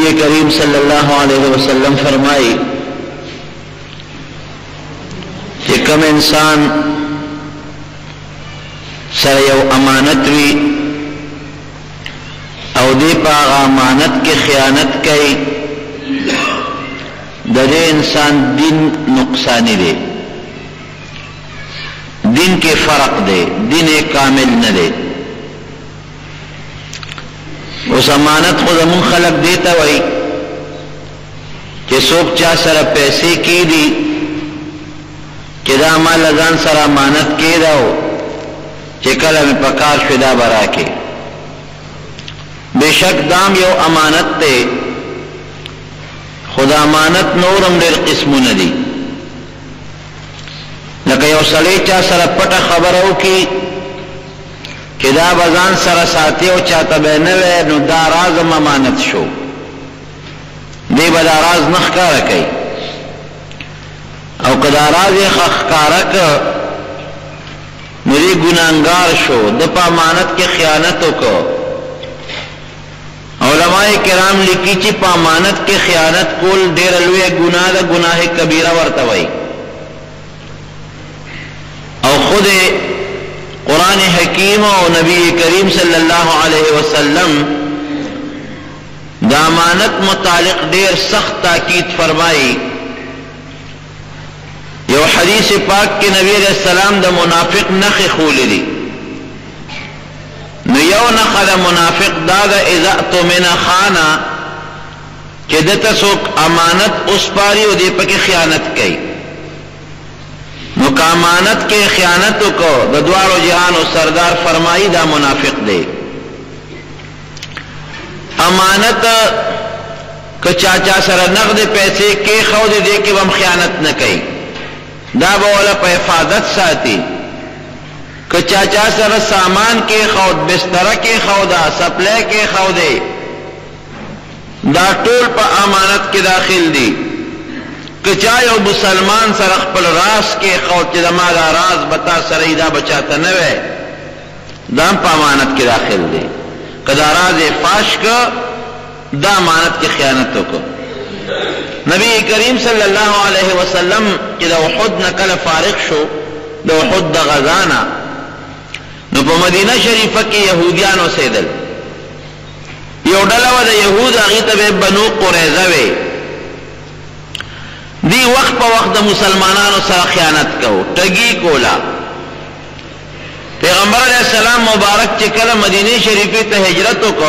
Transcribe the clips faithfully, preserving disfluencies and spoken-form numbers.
نبی کریم صلی اللہ علیہ وسلم فرمائی کہ کم انسان سر یو امانت وی او دی پا امانت کے خیانت کئی دے انسان دین نقصانی دے، دین کے فرق دے، دین کامل نہ دے. اس امانت خود امون خلق دیتا وئی کہ سوک چا سر پیسے کی دی کہ دا مال ازان سر امانت کی داو کہ کل ہمیں پکار شدہ برا کے. بے شک دام یو امانت تے، خدا امانت نورم دیر قسمو ندی. لکہ یو سلی چا سر پٹا خبرو کی کہ دا بزان سر ساتیو چاہتا بینوے نو دا رازم امانت شو، دی با دا راز نخکارا کئی او کدا راز خخکارا که نو دی گناہگار شو، دا پا امانت کے خیانتو کو. علماء کرام لکی چی پا امانت کے خیانت کول دیر الوے گناہ دا گناہ کبیرہ ورتوئی. او خود قرآن حکیم و نبی کریم صلی اللہ علیہ وسلم دا امانت متعلق دیر سخت تاکید فرمائی. یو حدیث پاک کے نبی علیہ السلام دا منافق نخ خولی دی. نو یو نخ دا منافق دا دا اذا اؤتمن خانا کہ دتا سوک امانت اس پاری و دی پاکی خیانت کئی. نو کا امانت کے خیانتو کو دوار و جہان و سردار فرمائی دا منافق دے. امانت کہ چاچا سر نقد پیسے کے خود دے کے ہم خیانت نہ کئی، دا بولا پہ حفاظت ساتی. کہ چاچا سر سامان کے خود، بستر کے خودا، سپلے کے خودے، دا ٹول پا امانت کے داخل دی. کہ چاہے وہ مسلمان سر اخپل راز کے خوت چیزا ما دا راز بتا سرئی دا بچاتا نوے دام پا امانت کی داخل دے. کہ دا راز فاش کا دا امانت کی خیانتوں کو. نبی کریم صلی اللہ علیہ وسلم کہ دا احد نکل فارغ شو، دا احد دا غزانا نو پا مدینہ شریفہ کی یہودیانو سیدل یو ڈلو دا یہود آغیتا بے بنو قریظہ وے. دی وقت پا وقت دا مسلمانانو سر خیانت کو ٹگی کولا. پیغمبر علیہ السلام مبارک چکل مدینی شریفی تا ہجرتو کو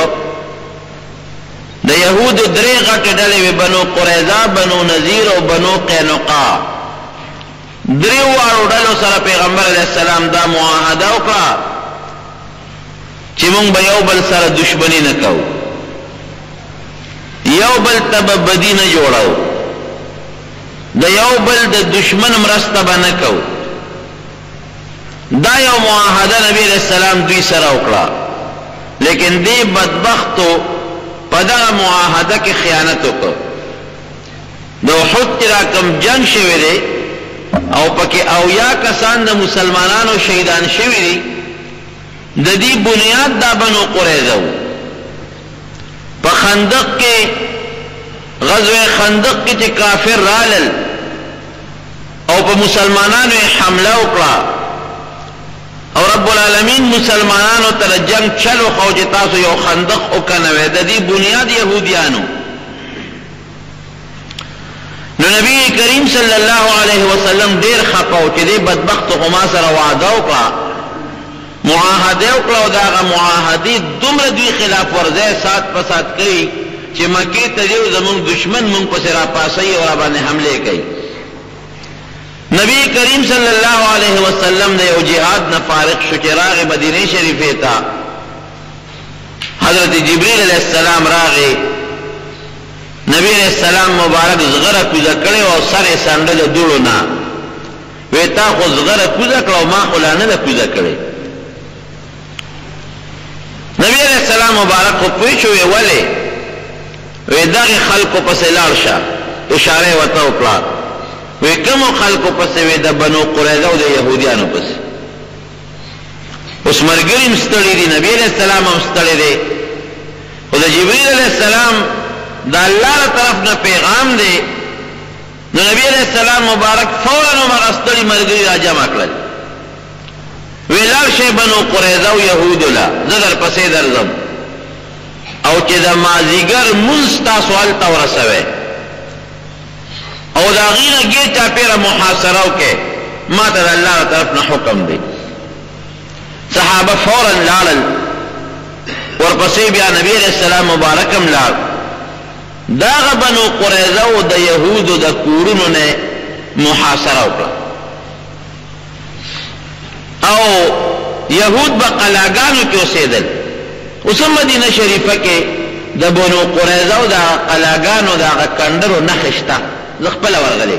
دا یہود درے غٹ ڈلے بنو قریظہ، بنو نذیر و بنو قینقا. درے وارو ڈلو سر پیغمبر علیہ السلام دا معاہدہ کا چی مونگ با یو بل سر دشمنی نکو، یو بل تب بدی نجوڑاو، دا یو بل دا دشمن مرستا بنکو. دا یو معاہدہ نبی علیہ السلام دوی سر اکڑا، لیکن دی بدبختو پدا معاہدہ کی خیانتو کو. دا خود تیرا کم جنگ شوی دے او پاکی اویا کسان دا مسلمانانو شہیدان شوی دی، دا دی بنیاد دا بنو قریظہ پا خندق کے غزوہ خندق کی چی کافر رالل او پا مسلمانانو حملہ اکڑا اور رب العالمین مسلمانانو تر جنگ چلو خوجتاسو یو خندق اکنوے دا دی بنیاد یہودیانو. نو نبی کریم صلی اللہ علیہ وسلم دیر خپاو چی دی بدبخت غما سر وعدہ اکڑا، معاہدے اکڑا دا غا معاہدی دمر دوی خلاف ورزے ساتھ پسات کئی چی مکی تدیو زمون دشمن من پس را پاسی اور ابان حملے کئی. نبی کریم صلی اللہ علیہ وسلم نے جہاد نہ فارغ شکراغ مدینہ شریفے تا. حضرت جبریل علیہ السلام راغے، نبی علیہ السلام مبارک زغر کوزا کرے اور سر سانڈل دوڑو نا ویتا خو زغر کوزا کرو ما خلانا دا کوزا کرے. نبی علیہ السلام مبارک کو پوچھوئے والے وی داغی خلقو پس لارشا اشارے وطا اپلا وی کمو خلقو پس وی دا بنو قریظہ و دا یہودیانو پس. اس مرگریم ستڑی دی، نبی علیہ السلام ہم ستڑی دی. و دا جبریل علیہ السلام دا اللہ را طرف نا پیغام دے. نو نبی علیہ السلام مبارک فوراً عمر استری مرگری را جمع کرل ویلار شی بنو قریظه و یهود لا زدر پسی در زم او چې دا مازیگر منستا سوال تور سوے او دا غینا گیر چا پیرا محاصرو کے ما تا دا اللہ را طرف نا حکم دے. صحابہ فوراً لالل ورپسی بیا نبی علیہ السلام مبارکم لال داغ بنو قریظه و دا یهود و دا کورونو نے محاصره وکړه او یهود با قلاګانو کې اوسېدل. اوس مدینه شریفه کې د بنو قریظه و دا قلاګانو دا کندرو نخشتا خپل ورغلي.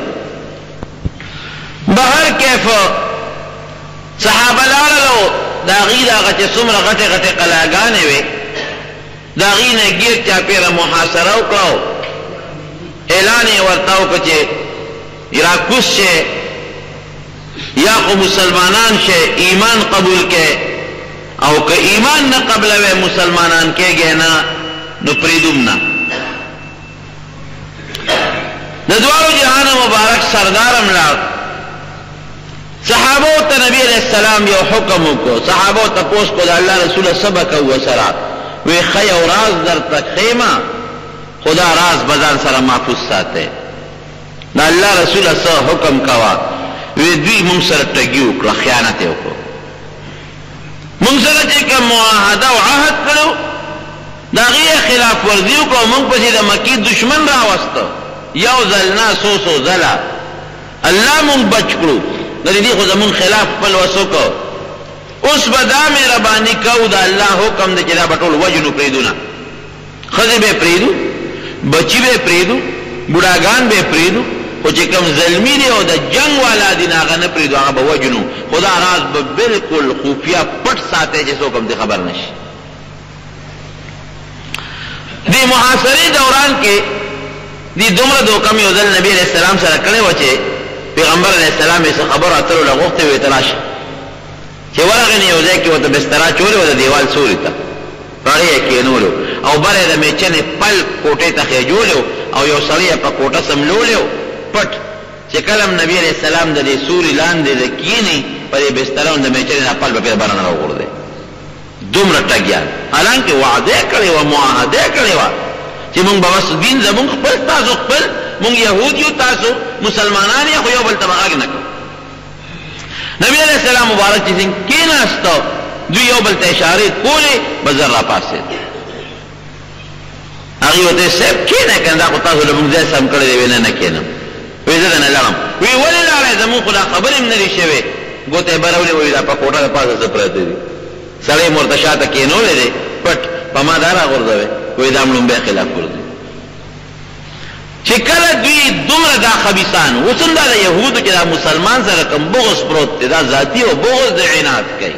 بهر کیف صحابه لاړو دا غي دا غته څومره غټه غټه قلاګانې وي دا غي نه ګیر چا پیره محاصره وکړو اعلان یې ورته وکړ چې راکوس شه یا خو مسلمانان شه ایمان قبول کې او که ایمان نه قبلوي مسلمانان کېږي نه نو پریدوم نه. د دوارو جهان مبارک سردارم لاړ. صحابو ته نبی علیہ السلام یو حکم وکړو. صحابو ته پوس کو د الله رسول سبق او وسرا وی خی او راز در تخیمه خدا راز بزان سره محفوظ ساته. دا الله رسول سره حکم کوا وی دوی مونږ سره ټګي وکړه خیانت وکړو. مونږ سره چې کوم معاهده او عهد کړو دا غي خلاف ورزي وکړو. مونږ په دې د مکی دشمن راوستو یو ځلنا سو سو ځلا الله مونږ بچ کړو د دې خو زمون خلاف خپل وسوکو. اوس بدا مهرباني کو دا الله حکم دې چې دا بټول وجنو پریدونه خزه به پریدو بچی به پریدو بوډاګان به پریدو خو چې کوم ظلمي دی او د جنگ والا دي هغه نه پریدو هغه به وجنو. خدا راز به بالکل خفیه پټ ساتي چې څوک هم خبر نشي. دې محاصره دوران کې دې دومره دوکم یو ځل نبی علیہ السلام سره کړي و چې پیغمبر علیہ السلام یې خبر اترو لغوخته وی تلاش چې ورغنی یو ځای کې وته بستر چولې و د دیوال سوري ته راړې کې نورو او بره د میچنې پل کوټې ته خېجولو او یو سړی په کوټه سملولیو پټ چې کلم نبی علیہ السلام د دې سوري لاندې د کینی په بسترونو د میچنې خپل په باندې راوړل دومره ټګیا حالانکه وعده کړی و معاهده کړی و چې مونږ به وس دین زمونږ خپل تاسو خپل مونږ يهود یو تاسو مسلمانان یې خو یو بل تبعاګ نه کوو. نبی علیہ السلام مبارک چې څنګه کیناستو دوی یو بل ته اشاره کولې بزر را پاسه هغه وته سب کینه کنده خو تاسو له مونږ ځای سم کړی دی نه کینم وی زه نه لړم وی ولې لاړې زموږ خدا خبرې نه لري شوی ګوته برولې وی دا په کوټه په پاسه سپرته دي سړی مرتشاته کینولې دي پټ په ما دارا غورځوي وی دا مونږ به خلاف ورته چې کله دوی دومره دا خبيثان وڅنده د يهودو کې دا مسلمان سره کوم بغض پروت دی دا ذاتی او بغض د عنایت کوي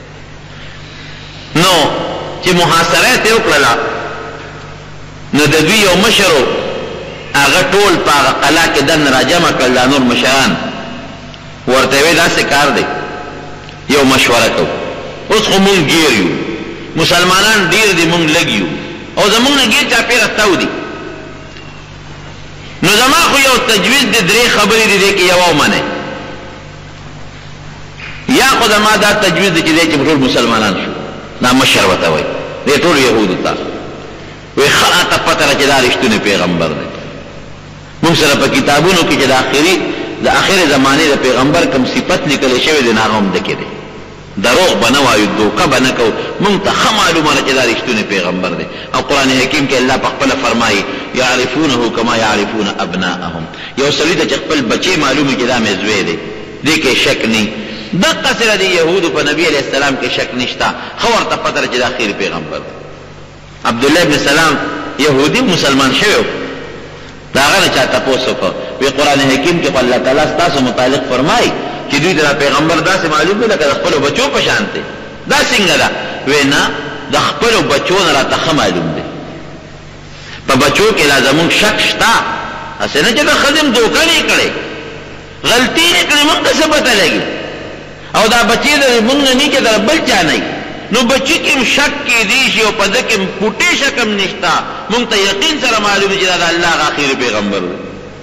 نو چې محاصره ته وکړه نو د دوی یو مشرو هغه ټول په قلا کې دن راجمع کړل نور مشران ورته وی دا څه کار دی یو مشوره کو اوس خو مونږ ګیرو مسلمانان ډیر دي مونږ لګیو او زمونږ نه ګیر چا پیره تاو دي نو زما خو یو تجویز دی درې خبرې دي کې یو ومنه یا خو زما دا تجویز دی چې چې ټول مسلمانان شو دا مشر وته وای دې ټول يهودو ته وی خاطه پته چې دا رښتونه پیغمبر دی موږ سره په کتابونو کې چې د اخري د اخر زمانه د پیغمبر کوم صفت لیکل شوی دی نه هم دکې دی دروغ بنوایو دوکه بنکو مونږ ته معلومه چې دا رښتونه پیغمبر دی او قران حکیم کې الله په خپل فرمایي يعرفونه كما يعرفون ابناءهم یو سړي ته خپل بچي معلومه چې دا مزوي دی دې کې شک نه دغه سره دی يهودو په نبی عليه السلام کې شک نشتا خو ورته پته چې دا اخر پیغمبر عبد الله ابن سلام يهودي مسلمان شوی دا هغه چاته پوسوکو په قران حکیم کې الله تعالی ستاسو متعلق فرمایي چې دوی دا پیغمبر داسې معلوم دی لکه خپل بچو په شان دی دا څنګه ده وینا د خپل بچو نه راته معلوم دی په بچو کې لازم شک شتا اسنه چې خدم دوکه نه کړي غلطی نه کړي موږ څه پته لګي او دا بچی د موږ نه نه کې دا بل چا نه نو بچی کې شک کې دی شي او په دې کې پټي شکم نشتا مونږ ته یقین سره معلوم چې دا د الله هغه اخري پیغمبر دی.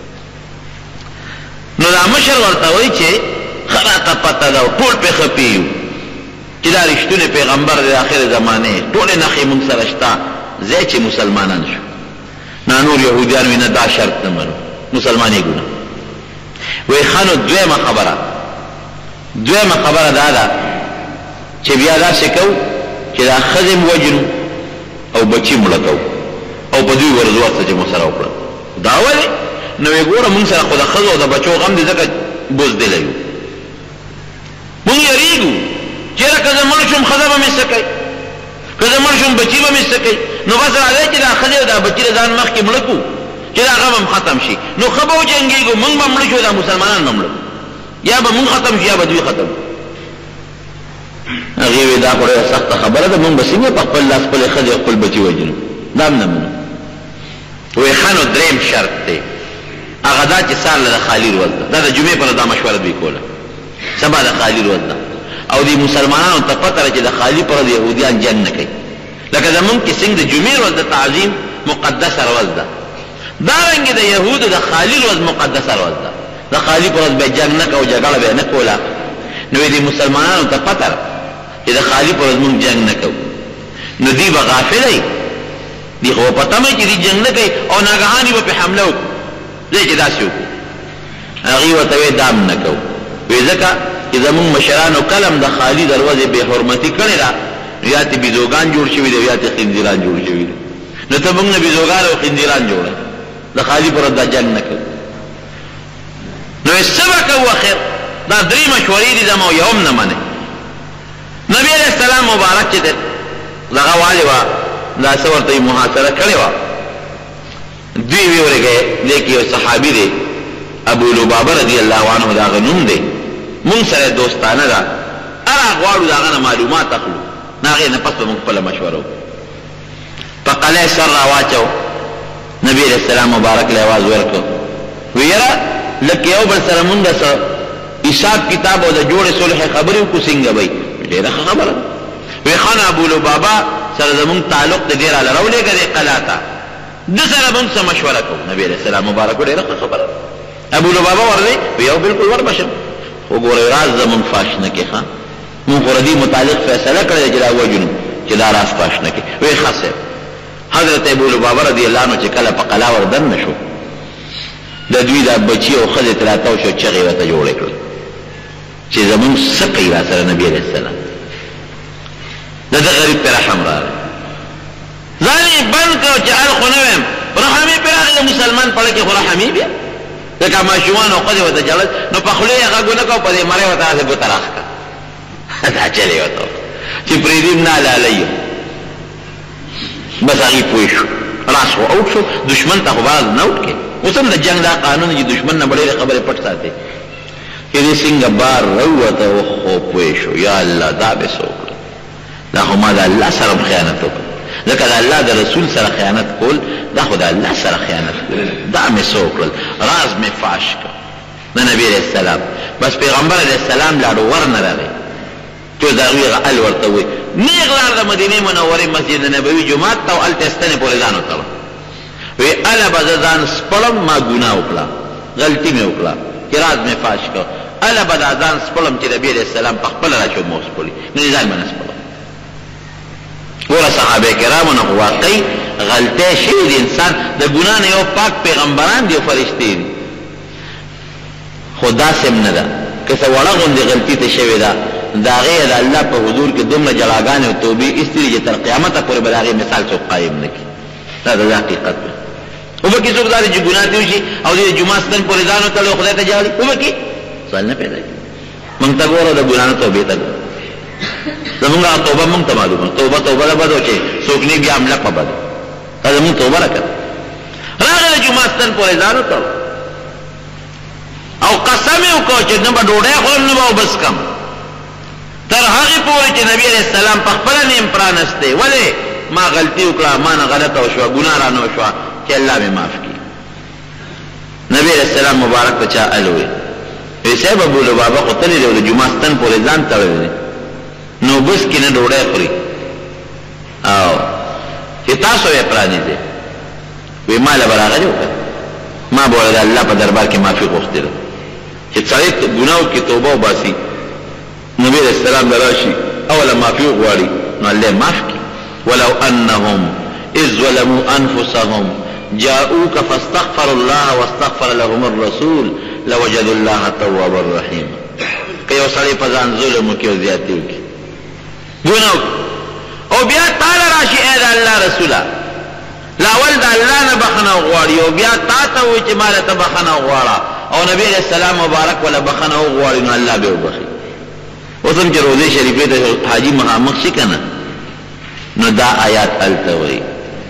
نو دا مشر ورته وایي چې ښه راته پته ده او ټول پې ښه پوهېږو چې دا رښتونی پیغمبر دی د آخر زمانې ټولې نښې مونږ سره شته ځای چې مسلمانان شو. نا نور یهودیان وي نه دا شرط نه منو مسلمانېږو نه. وایي ښه نو دویمه خبره دویمه خبره دا ده چې بیا داسې کوو چې دا ښځې م وجنو او بچي مړه کوو او په دوی ورځ ورته چې مو سره وکړه. دا ولې؟ نو یې ګوره مونږ سره خو د ښځو او د بچو غم دی ځکه بزدله یو. مونږ یریږو چېرې که زه مړ شم ښځه به مې څه کوي، که زه مړ شم بچي به مې څه کوي. نو بس راځئ چې دا ښځې او دا بچي د ځان مخکې مړه کړو چې دا غم هم ختم شي. نو ښه به وجنګېږو مونږ به مړه شو دا مسلمانان به مړه یا به مونږ ختم شو یا به دوی ختم. هغې وې دا خو ډېره سخته خبره ده مونږ به څنګه په خپل لاس خپلې ښځې او خپل بچي وژنو دا هم نه منو. وایي ښه نو درېیم شرط دی هغه دا چې سهار له د خالي ورځ ده. دا د جمعې پر دا مشوره دوی کوله سبا د خالي ورځ ده او د مسلمانانو ته پته ده چې د خالي پر ورځ یهودیان جنګ نه کوي. لکه زمونږ کې څنګه د جمعې ورځ د تعظیم مقدسه ورځ ده دارنګې د یهودو د خالي ورځ مقدسه ورځ ده. د خالي پر ورځ به جنګ نه کوو جګړه به یې نه کوله. نو د مسلمانانو ته پته ده چې د خالي پر ورځ مونږ جنګ نه کوو. نو دوی به غافله وي دی خو پته مې چې دوی جنګ نه کوي او ناګهاني به پرې حمله وکړو ځای چې داسې وکړو. هغې ورته وایي دا هم نه کوو. وایي ځکه چې زمونږ مشرانو کله هم د خالي د ورځې بې حرمتي کړې ده یا تې بیزوګان جوړ شوي دي یا تې خنزیران جوړ شوي دي. نو ته مونږ نه بیزوګان او خنزیران جوړه د خالي پر ورځ دا جنګ نه کوو. نو یې څه به کوو اخر دا درې مشورې دي زما یو هم نه منئ. نبی علیه السلام مبارک چې دغه والې وه دا څه ورته محاصره کړې وه دوی وی ورګه لیکي یو صحابي دی ابو لبابه رضی الله عنه دا غنوم دی مونږ سره دوستانه ده اره غواړو دا غنه معلومات اخلو ناغه نه پس مونږ خپل مشوره په قلعه سر راواچو نبی علیہ السلام مبارک له आवाज ورکړو ویرا لکه یو بل سره مونږ سره حساب کتاب او د جوړ صلح خبرو کو څنګه وای ډیره خبره وی خان ابو لبابه سره زمونږ تعلق د ډیر علی راولې غره قلاتا د سره مونږ سره مشوره کوو. نبی علیہ السلام مبارک ډیره خبره ابو لبابه ورته یو بالکل ور بشم وګوره راز زمونږ فاش نه کې ښا مونږ ردی متعلق فیصله کړی چې دا وجنو چې دا راز فاش نه کې. وی خاصه حضرت ابو لبابه رضی الله عنه چې کله په قلا ور دن نشو د دوی د بچي او خځې تراتاو شو چغې ورته جوړې کړې چې زمونږ سقي را سره نبی علیہ السلام د ده غریب پر رحم راغی ځان یې بند کړو چې ال خو نه ویم رحمې پرې راغی د مسلمان پړه کې خو رحمې بیا ځکه ماشومان او ښځې ورته جړل نو په خولې یې غږ ونه کړو په دې مرۍ ورته هسې ګوته راښکه دا چلې ورته چې پرېږدي نه لالی بس هغې پوه شو راس خو اوټ شو دشمن ته خو باز نه اوټ کې اوس هم د جنګ دا قانون چې دشمن نه به ډېرې خبرې پټ ساتي چې دې څنګه بار راووته خو پوه شو یا الله دا به څه وکړه دا خو ما د الله سره هم خیانت وکړه ځکه د الله د رسول سره خیانت کول دا خو د الله سره خیانت کول دا مې څه وکړل راز مې فاش کړ د نبي علیه السلام بس پیغمبر علیه السلام لاړو ور نه راغی چې د هغوی هغه ال ورته وایي نیغ لار د مدینې منورې مسجد نبوي جومات ته او هلته ستنې پورې ځان وتړه وی اله به زه ځان سپړم ما ګناه وکړه غلطي مې وکړه چې راز مې فاش کړ اله به دا ځان سپړم چې نبي علیه السلام په خپله راشو مو سپړي نو ځان به نه سپړم. ګوره صحابه کرامو نه واقعي غلطۍ شوي د انسان د ګناه نه یو پاک پیغمبران دي او فرشتې دي خو داسې هم نه ده که څه وړه غوندې غلطي ته شوې ده د هغې د الله په حضور کې دومره جړاګانې او توبې ایستې دي چې تر قیامته پورې به د هغې مثال څوک قایم نه کړي دا د حقیقت ده. وبکې څوک دا دی چې ګناه تېر شي او د جومات ستن پورې ځان وتړي او خدای ته جاړي وبکې سوال نه پیدا کړي موږ ته ګوره د ګناه نه توبې ته زمونږ توبه موږ ته معلومه توبه توبه ده بدو چې څوک نه بیا حمله په بدو دا زمونږ توبه راکړه راغی د جومات ستن پورې ځان وتړ او قسم یې وکړ چې نه به ډوډۍ خورم نه به وبس کم تر هغې پورې چې نبي علیه السلام په خپله نیم پرانستی ولې ما غلطي وکړه ما نه غلطه وشوه ګناه رانه وشوه چې الله مې معاف کړي. نبي علیه السلام مبارک ته چا ال وویل وی صاحب ابو لبابه خو تللی دی او د جومات ستن پورې ځان تړلی دی نو بس کې نه ډوډۍ خوري او چې تاسو یې پرانیزئ وی ما له براغلی وکړه ما به ولې د الله په دربار کې معافي غوښتې ده چې سړی ګناو کې توبه وباسي نبي علیہ السلام به راشي اوله معافي وغواړي نو الله یې معاف کړي ولو انهم اذ ظلموا انفسهم جاءوك فاستغفروا الله واستغفر لهم الرسول لوجدوا الله توابا رحيما که یو سړی په ځان ظلم وکړي او زیاتې وکړي ګناه او بیا تعالی راشي ای د الله رسوله لاول د الله نه بخنه وغواړي او بیا تا ته وایي چې ما ته بخنه وغواړه او نبی علیہ السلام مبارک ولا بخنه وغواړي نو الله به وبخي اوس هم چې روضې شریفې ته حاجي مخامخ شي که نه نو دا آیات هلته وایي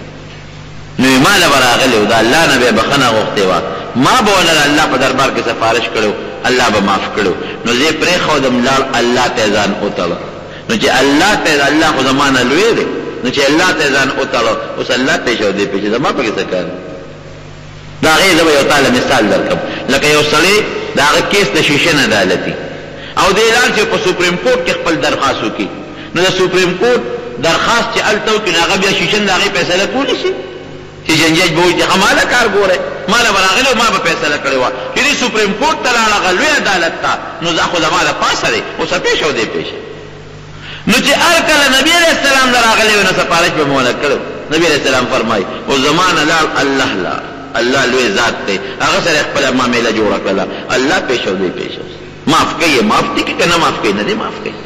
نو ما له به راغلی و د الله نه به یې بخنه غوښتې وه ما به ونه د الله په دربار کې سفارش کړی الله به معاف کړی نو زه یې پرېښودم لاړ الله ته یې ځان وتړه نو چې الله ته الله خو زما نه لوی دی نو چې الله ته یې ځان وتړه اوس الله ته یې شودې پېښې زما پکې څه کار د هغې زه به یو تاله مثال درکړم لکه یو سړی د هغه کیس د شیشن عدالتي او دې لاړ چې په سپریم کورټ کې خپل درخواست وکړي نو د سپریم کورټ درخواست چې هلته وکړي نو هغه بیا شیشن د هغې فیصله کولی شي چې جنجج به وایي چې هماله کار ګوره ما له به راغلی او ما به فیصله کړې وه چې دې سپریم کورټ ته لاړ هغه لوی عدالت ته نو دا خو زما د پاسه دی اوس پېښه او دې پېښه نو چې هر کله نبی علیہ السلام ته راغلی وي نو سفارش به مې ونه کړی نبی علیہ السلام فرمایي او زما نه لاړ الله لا الله لوی ذات دی هغه سره خپله معامله جوړه کړله الله پېښه او دې پېښه معاف کوي معاف دي که نه معاف کوي نه دی معاف کوي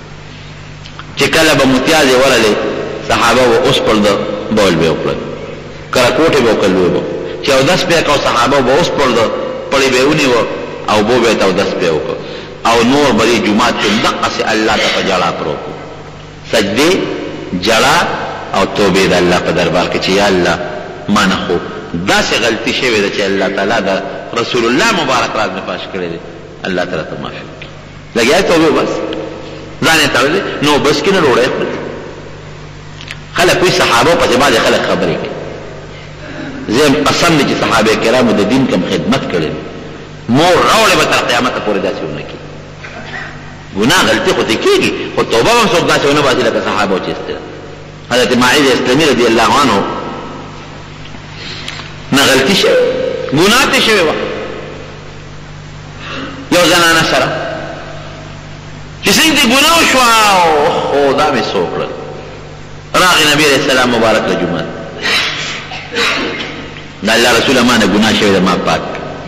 چې کله به متیازې ورلې صحابه به اوس پر د بول به وکړل کراکوټې به وکړل لوی به چې اودس به یې کو صحابه به اوس پر د پړې به یې ونیوه او بو به یې ته اودس به یې وکړ او نور به دې جومات کې دقسې الله ته په ژړا پروت و سجدې ژړا او توبې د الله په دربار کې چې یا الله ما نه خو داسې غلطي شوې ده چې الله تعالی د رسول الله مبارک راز مې پاش کړی دی الله تعالی ته معافي وکړي لګیا توبې بس ځان یې تړلی نو بس کې نه ډوډۍ خوري خلک وایي صحابو پسې بعضې خلک خبرې کوي زه یم قسم دی چې صحابه کرامو د دین کم خدمت کړی مور راوړې به تر قیامته پورې داسې ونه کړي ګناه غلطي خو ته کېږي خو توبه به هم څوک داسې ونه باسي لکه صحابو چې استله حضرت معاذ اسلامي رضی الله عنه نه غلطي شوې ګناه ترې شوې وه یو زنانه سره چې څنګه دې ګناه وشوه خو دا مې څه وکړل راغی نبي علیه السلام مبارک له جومات دا الله رسوله ما نه ګناه شوې ده ما پاک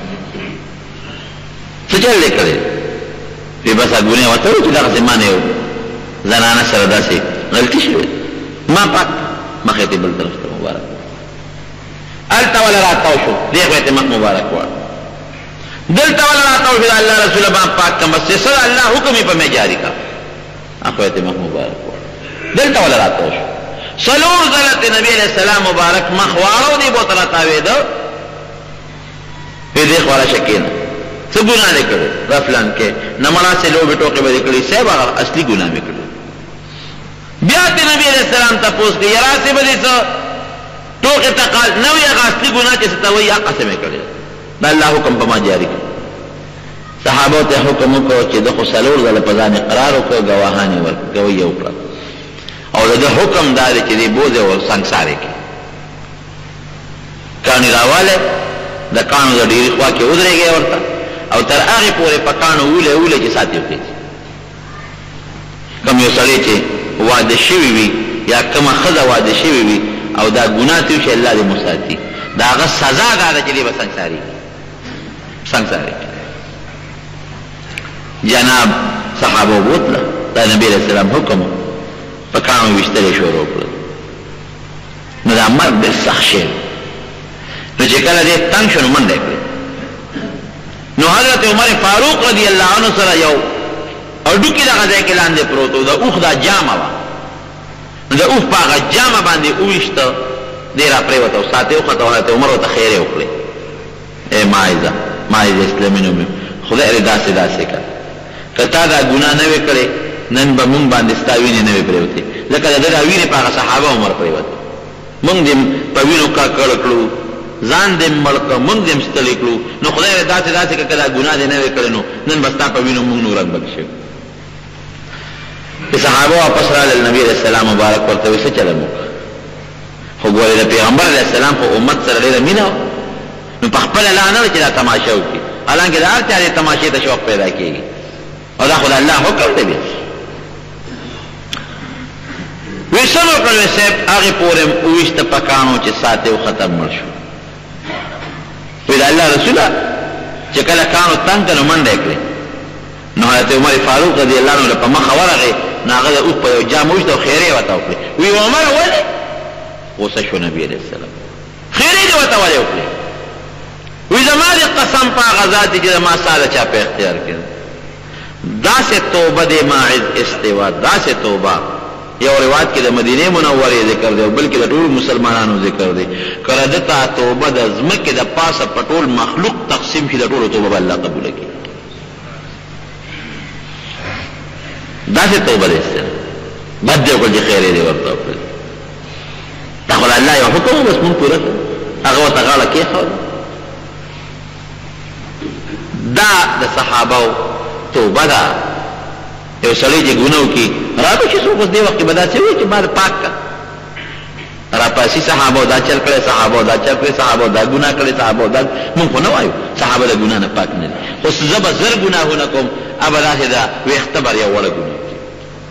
څه چل دې کړی وی بس ګناه ورته وایي چې دغسې ما نه یو زنانه سره داسې غلطي شوې ما پاک مخې ته بل طرف ته مبارک هلته وله راتاو شو دې خوا ته مخ مبارک وړ دلته وله راتاو شو د الله رسوله ما پاک کړم بس چې څه د الله حکم یې په مې جاري کړه هغه ته مخ مبارک وړ دلته وله راتاو شو څلور ځله د نبي علیه السلام مبارک مخ واړو دی بوته راتاوېده وی دې خوا راشه کښېنه څه ګناه دې کړې غفلان کې نه مړاسې لوبې ټوکې به دې کړي صاحب هغه اصلي ګناه مې کړې بیا د نبي علیه السلام تپوس کوي یراسې به دې څه ټوکې تقال نه وي هغه اصلي ګناه چې څه ته وایي هغه څه مې کړې د الله حکم په ما جاري کړ صحابو ته حکم وکړو چې ده خو څلور ځله په ځان اقرار وکړو ګواهان یې ورکړه ګویه وکړه او د حکم دا دی چې دې بوځې ور سنګسارې کې کاڼي راوالی د کاڼو د ډېرې خوا کې ودرېږئ ورته او تر هغې پورې په کاڼو وولې وولې چې ساتې وکړي کوم یو سړی چې واده شوي وي یا کومه ښځه واده شوي وي او دا ګناه ترې وشي الله دې مساتي د هغه سزا دا ده چې دې به سنګسارې سنګسارې جناب صحابو بوتله دا نبي علیه السلام حکم په کاڼو ویشتلې شروع کړل نو دا مرګ ډېر سخت شی نو چې کله دې تنګ شو نو منډه یې کړې نو حضرت عمر فاروق رضی الله عنه سره یو هډوکي دغه ځای کې لاندې پروت و د اوښ دا جامه وه نو د اوښ په هغه جامه باندې وویشته دې را پرېوته او ساتې وخته حضرت عمر ورته خیر یې وکړې ای ماعزه ماعزه اسلامي نوم خدای دې داسې داسې کړه که تا دا ګناه نه وې کړې نن به مونږ باندې ستا وینې نه وې پرېوتې لکه د ده دا وینې په هغه صحابه عمر پرېوته مونږ دې په وینو ککړ کړو ځان دې مړ کړه مونږ دې ستړي کړو نو خدای دې داسې داسې که دا ګناه دې نه وې کړې نو نن به ستا په وینو مونږ نور رنګ شوي صحابه واپس راغلل نبي علیه السلام مبارک ورته وایي څه چلم وکړه خو ګورې د پیغمبر علیه السلام په امت سره ډېره مینه وه نو په خپله لا نه ده چې دا تماشه وکړي حالانکې د هر چا دې تماشې ته شوق پیدا کېږي او دا خو د الله حکم دی بیا وی څه وکړل وی صاحب هغې پورې اوویشته پکاڼو چې ساتې و ختم مړ شو وی د الله رسوله چې کله کاڼو تنګ که نو منډه یې کړې نو حضرت عمر فاروق رضی الله عنه په مخه ورغې نو هغه د اوښ په یو جام وویشته او خیرې ورته وکړې وی عمر ولې غوسه شو نبي علیه السلام خیرې دې ورته ولې وکړې وی زما دې قسم په هغه ذات چې زما ساده چا په اختیار کړي داسې توبه دې ماعز استوا داسې توبه یو روایت کې د مدینه منورې ذکر دی او بلکې د ټول مسلمانانو ذکر دی کله دته توبه د ځمکې د پاسه په ټول مخلوق تقسیم شي د ټولو توبه الله قبول کړي داسې توبه دې استنه بد دی وکړي خیرې دې ورته وکړي دا خو الله یو حکم بس مونږ پوره کړو هغه ورته غاړه کېښوده دا د صحابو توبه ده یو سړی چې ګناه وکړي راته چې څوک اوس دې وخت کې به داسې وایي چې ما پاک کړه راپاسي صحابو دا چل کړی صحابو دا چل کړی صحابو دا ګناه کړی صحابو دا مونږ خو نه وایو صحابه د ګناه نه پاک نه دي خو زه به زر ګناهونه کوم ابه داسې ده ویښته بر یو وړه ګناه کړي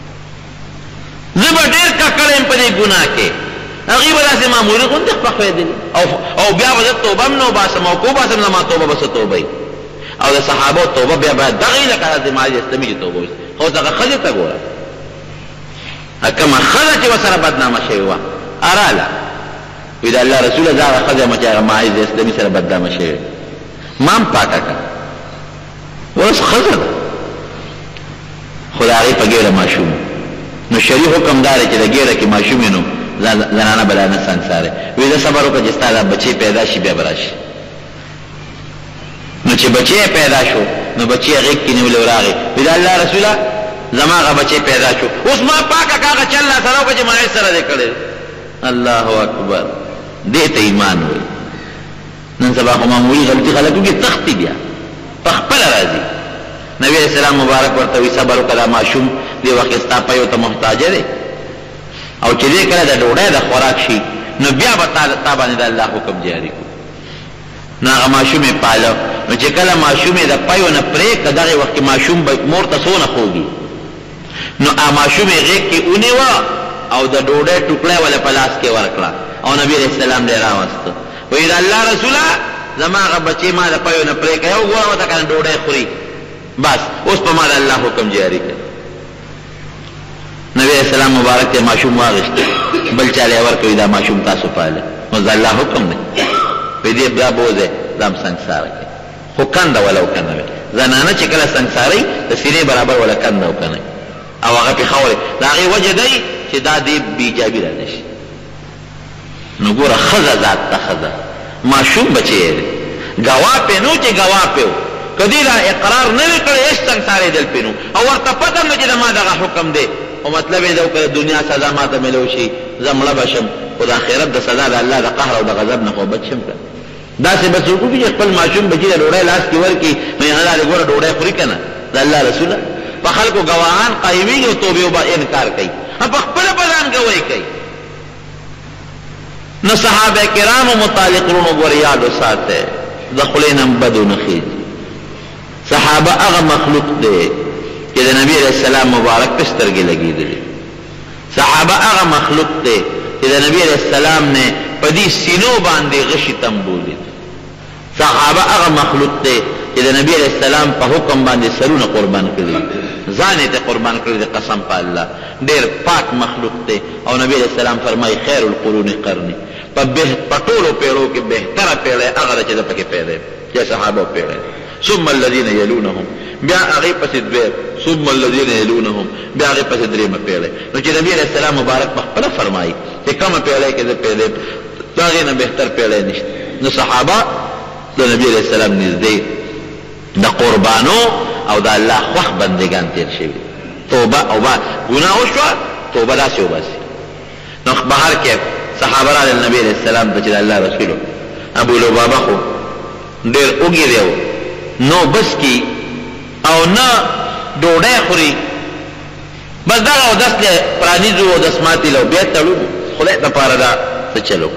زه به ډېر ککړ یم په دې ګناه کې هغې به داسې معمولي غوندې خپخېدلي او بیا به زه توبه هم نه وباسم او که وباسم زما توبه به څه توبه او د صحابو توبه بیا باید دغې لکه حضرت معاذ اسلامي چې توبه وایي خو اوس هغه ښځې ته ګوره کومه ښځه چې ورسره بدنامه شوې وه اراله وي د الله رسوله زه هغه ښځه یم چې هغه معاذ اسلامي سره بدنامه شوې ما هم پاکه کړه اوس ښځه ده خو د هغې په ګېډه ماشوم نو شرعي حکم دا دی چې د ګېډه کې ماشوم وي نو زنانه به لا نه سنګسارې وي زه صبر وکړه چې ستا دا بچی پیدا شي بیا به راشي نو چې بچی پیدا شو نو بچی غیږ کې نیولې راغی وی د الله رسوله زما هغه بچی پیدا شو اوس ما پاکه که هغه چل لا سره وکړه چې ماهر سره دې کړی الله اکبر دې ته ایمان وایي نن سبا خو معمولي غلطي خلک وکړي تښتي بیا په خپله راځي نبي علیه السلام مبارک ورته وي صبر وکړه دا ماشوم دې وخت کې ستا پیو ته محتاجه دی او چې دې کله د ډوډۍ د خوراک شي نو بیا به تا باندې د الله حکم جاري کړو نو هغه ماشوم یې پاله نو چې کله ماشوم یې د پیو نه پرېږده دغې وخت کې ماشوم به مور ته څونه خوږي نو هغه ماشوم یې غېږ کې ونیوه او د ډوډۍ ټوکړی وله په لاس کې ورکړه او نبي علیه السلام دې راوسته وایي د الله رسوله زما هغه بچې ما د پیو نه پرېږه یو ګوره ورته که نه ډوډۍ خوري بس اوس په ما د الله حکم جاري کړي نبی علیہ السلام مبارک ته ماشوم واغشته بل چاله ورکوي دا ماشوم تاسو پاله نو دا الله حکم دی په دې بیا بوزه دام سنگسار کوي خو کنده ولو کنه زنانه چې کله سنگساري د سینې برابر ولا کنده وکنه او هغه په خوره دا غي وجه دی چې دا دی بیجابي را نشي نو ګوره خزه ذات ته خزه ماشوم بچي گوا په نو چې گوا په کدی دا اقرار نه کړي هیڅ سنگساري دل پینو او ورته پته نه چې ما دغه حکم دی او مطلب یې دا وکړه دنیا سزا ما ته ملو شي زه مړه به شم خو د آخرت د سزا د الله د قهر او د غضب نه خو بچ شم که داسې به څوک وکړي چې خپل ماشوم بچي د ډوډۍ لاس کې ورکړي نو یې هغه ګوره ډوډۍ خوري که نه د الله رسوله په خلکو ګواهان قایمېږي او توبې به انکار کوي په خپله به ځان ګوی کوي نو صحابه کرامو متعلق ورونو ګوره یاد وساته د خولې نه بد ونه خېږي صحابه هغه مخلوق دی چې د نبی علیہ السلام مبارک په سترګې لګېدلي صحابه هغه مخلوق دی چې د نبی علیہ السلام نه په دې سینو باندې غشي تمبولي صحابه هغه مخلوق دی چې د نبی علیہ السلام په حکم باندې سرونه قربان کړي ځان ته قربان کړي قسم په الله ډېر پاک مخلوق دی او نبی علیہ السلام فرمایي خیر القرون قرني په ټولو پیړو کې بهتره پیړۍ هغه ده چې زه پکې پیدا یم چې صحابه پیړۍ ثم الذين يلونهم بیا هغې پسې دویم ثم الذين يلونهم بیا هغې پسې درېیمه پیړۍ نو چې نبي علیه السلام مبارک په خپله فرمایي چې کومه پیړۍ کې زه پیدا یم د هغې نه بهتر پیړۍ نشته نو صحابه د نبي علیه السلام نږدې د قربانو او د الله خوښ بندګان تېر شوي توبه او با ګناه وشوه توبه داسې وباسي نو بهر کې صحابه راغلل نبي علیه السلام ته چې د الله رسولو ابو لبابه خو ډېر اوږې دی نو بس کی او نه ډوډۍ خوري بس دغه اودس دی پرانیزو اودس ماتې له بیا تړو خدای دپاره دا څه چلو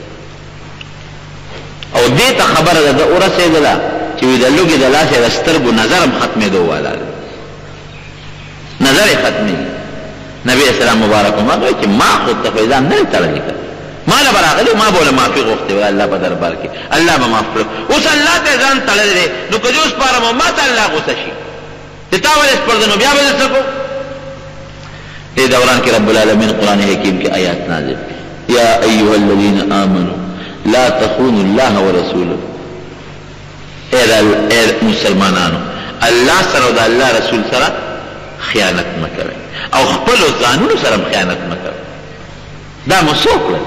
او دې ته خبره ده د ورسېدله چې وي د لوږې د لاسې د سترګو نظر هم ختمېدو والا دی نظر یې ختمېږي نبي اسلام مبارک ما وایي چې ما خو ته فیضان نه تړلی که ما له به راغلی ما به له معافي غوښتې وای الله په دربار کې الله به معاف کړو اوس الله ته ځان تړلی دی نو که زه اوس پارم ما ته الله غوسه شي چې تا ولې سپرده نو بیا به زه څه کوم دې دوران کې رب العالمین قرآن حکیم کې آیات نازل یا ایها الذین آمنوا لا تخونوا الله ورسوله اے مسلمانانو الله سره او د الله رسول سره خیانت مه کوئ او خپلو ځانونو سره هم خیانت مه کوئ دا مو څه وکړل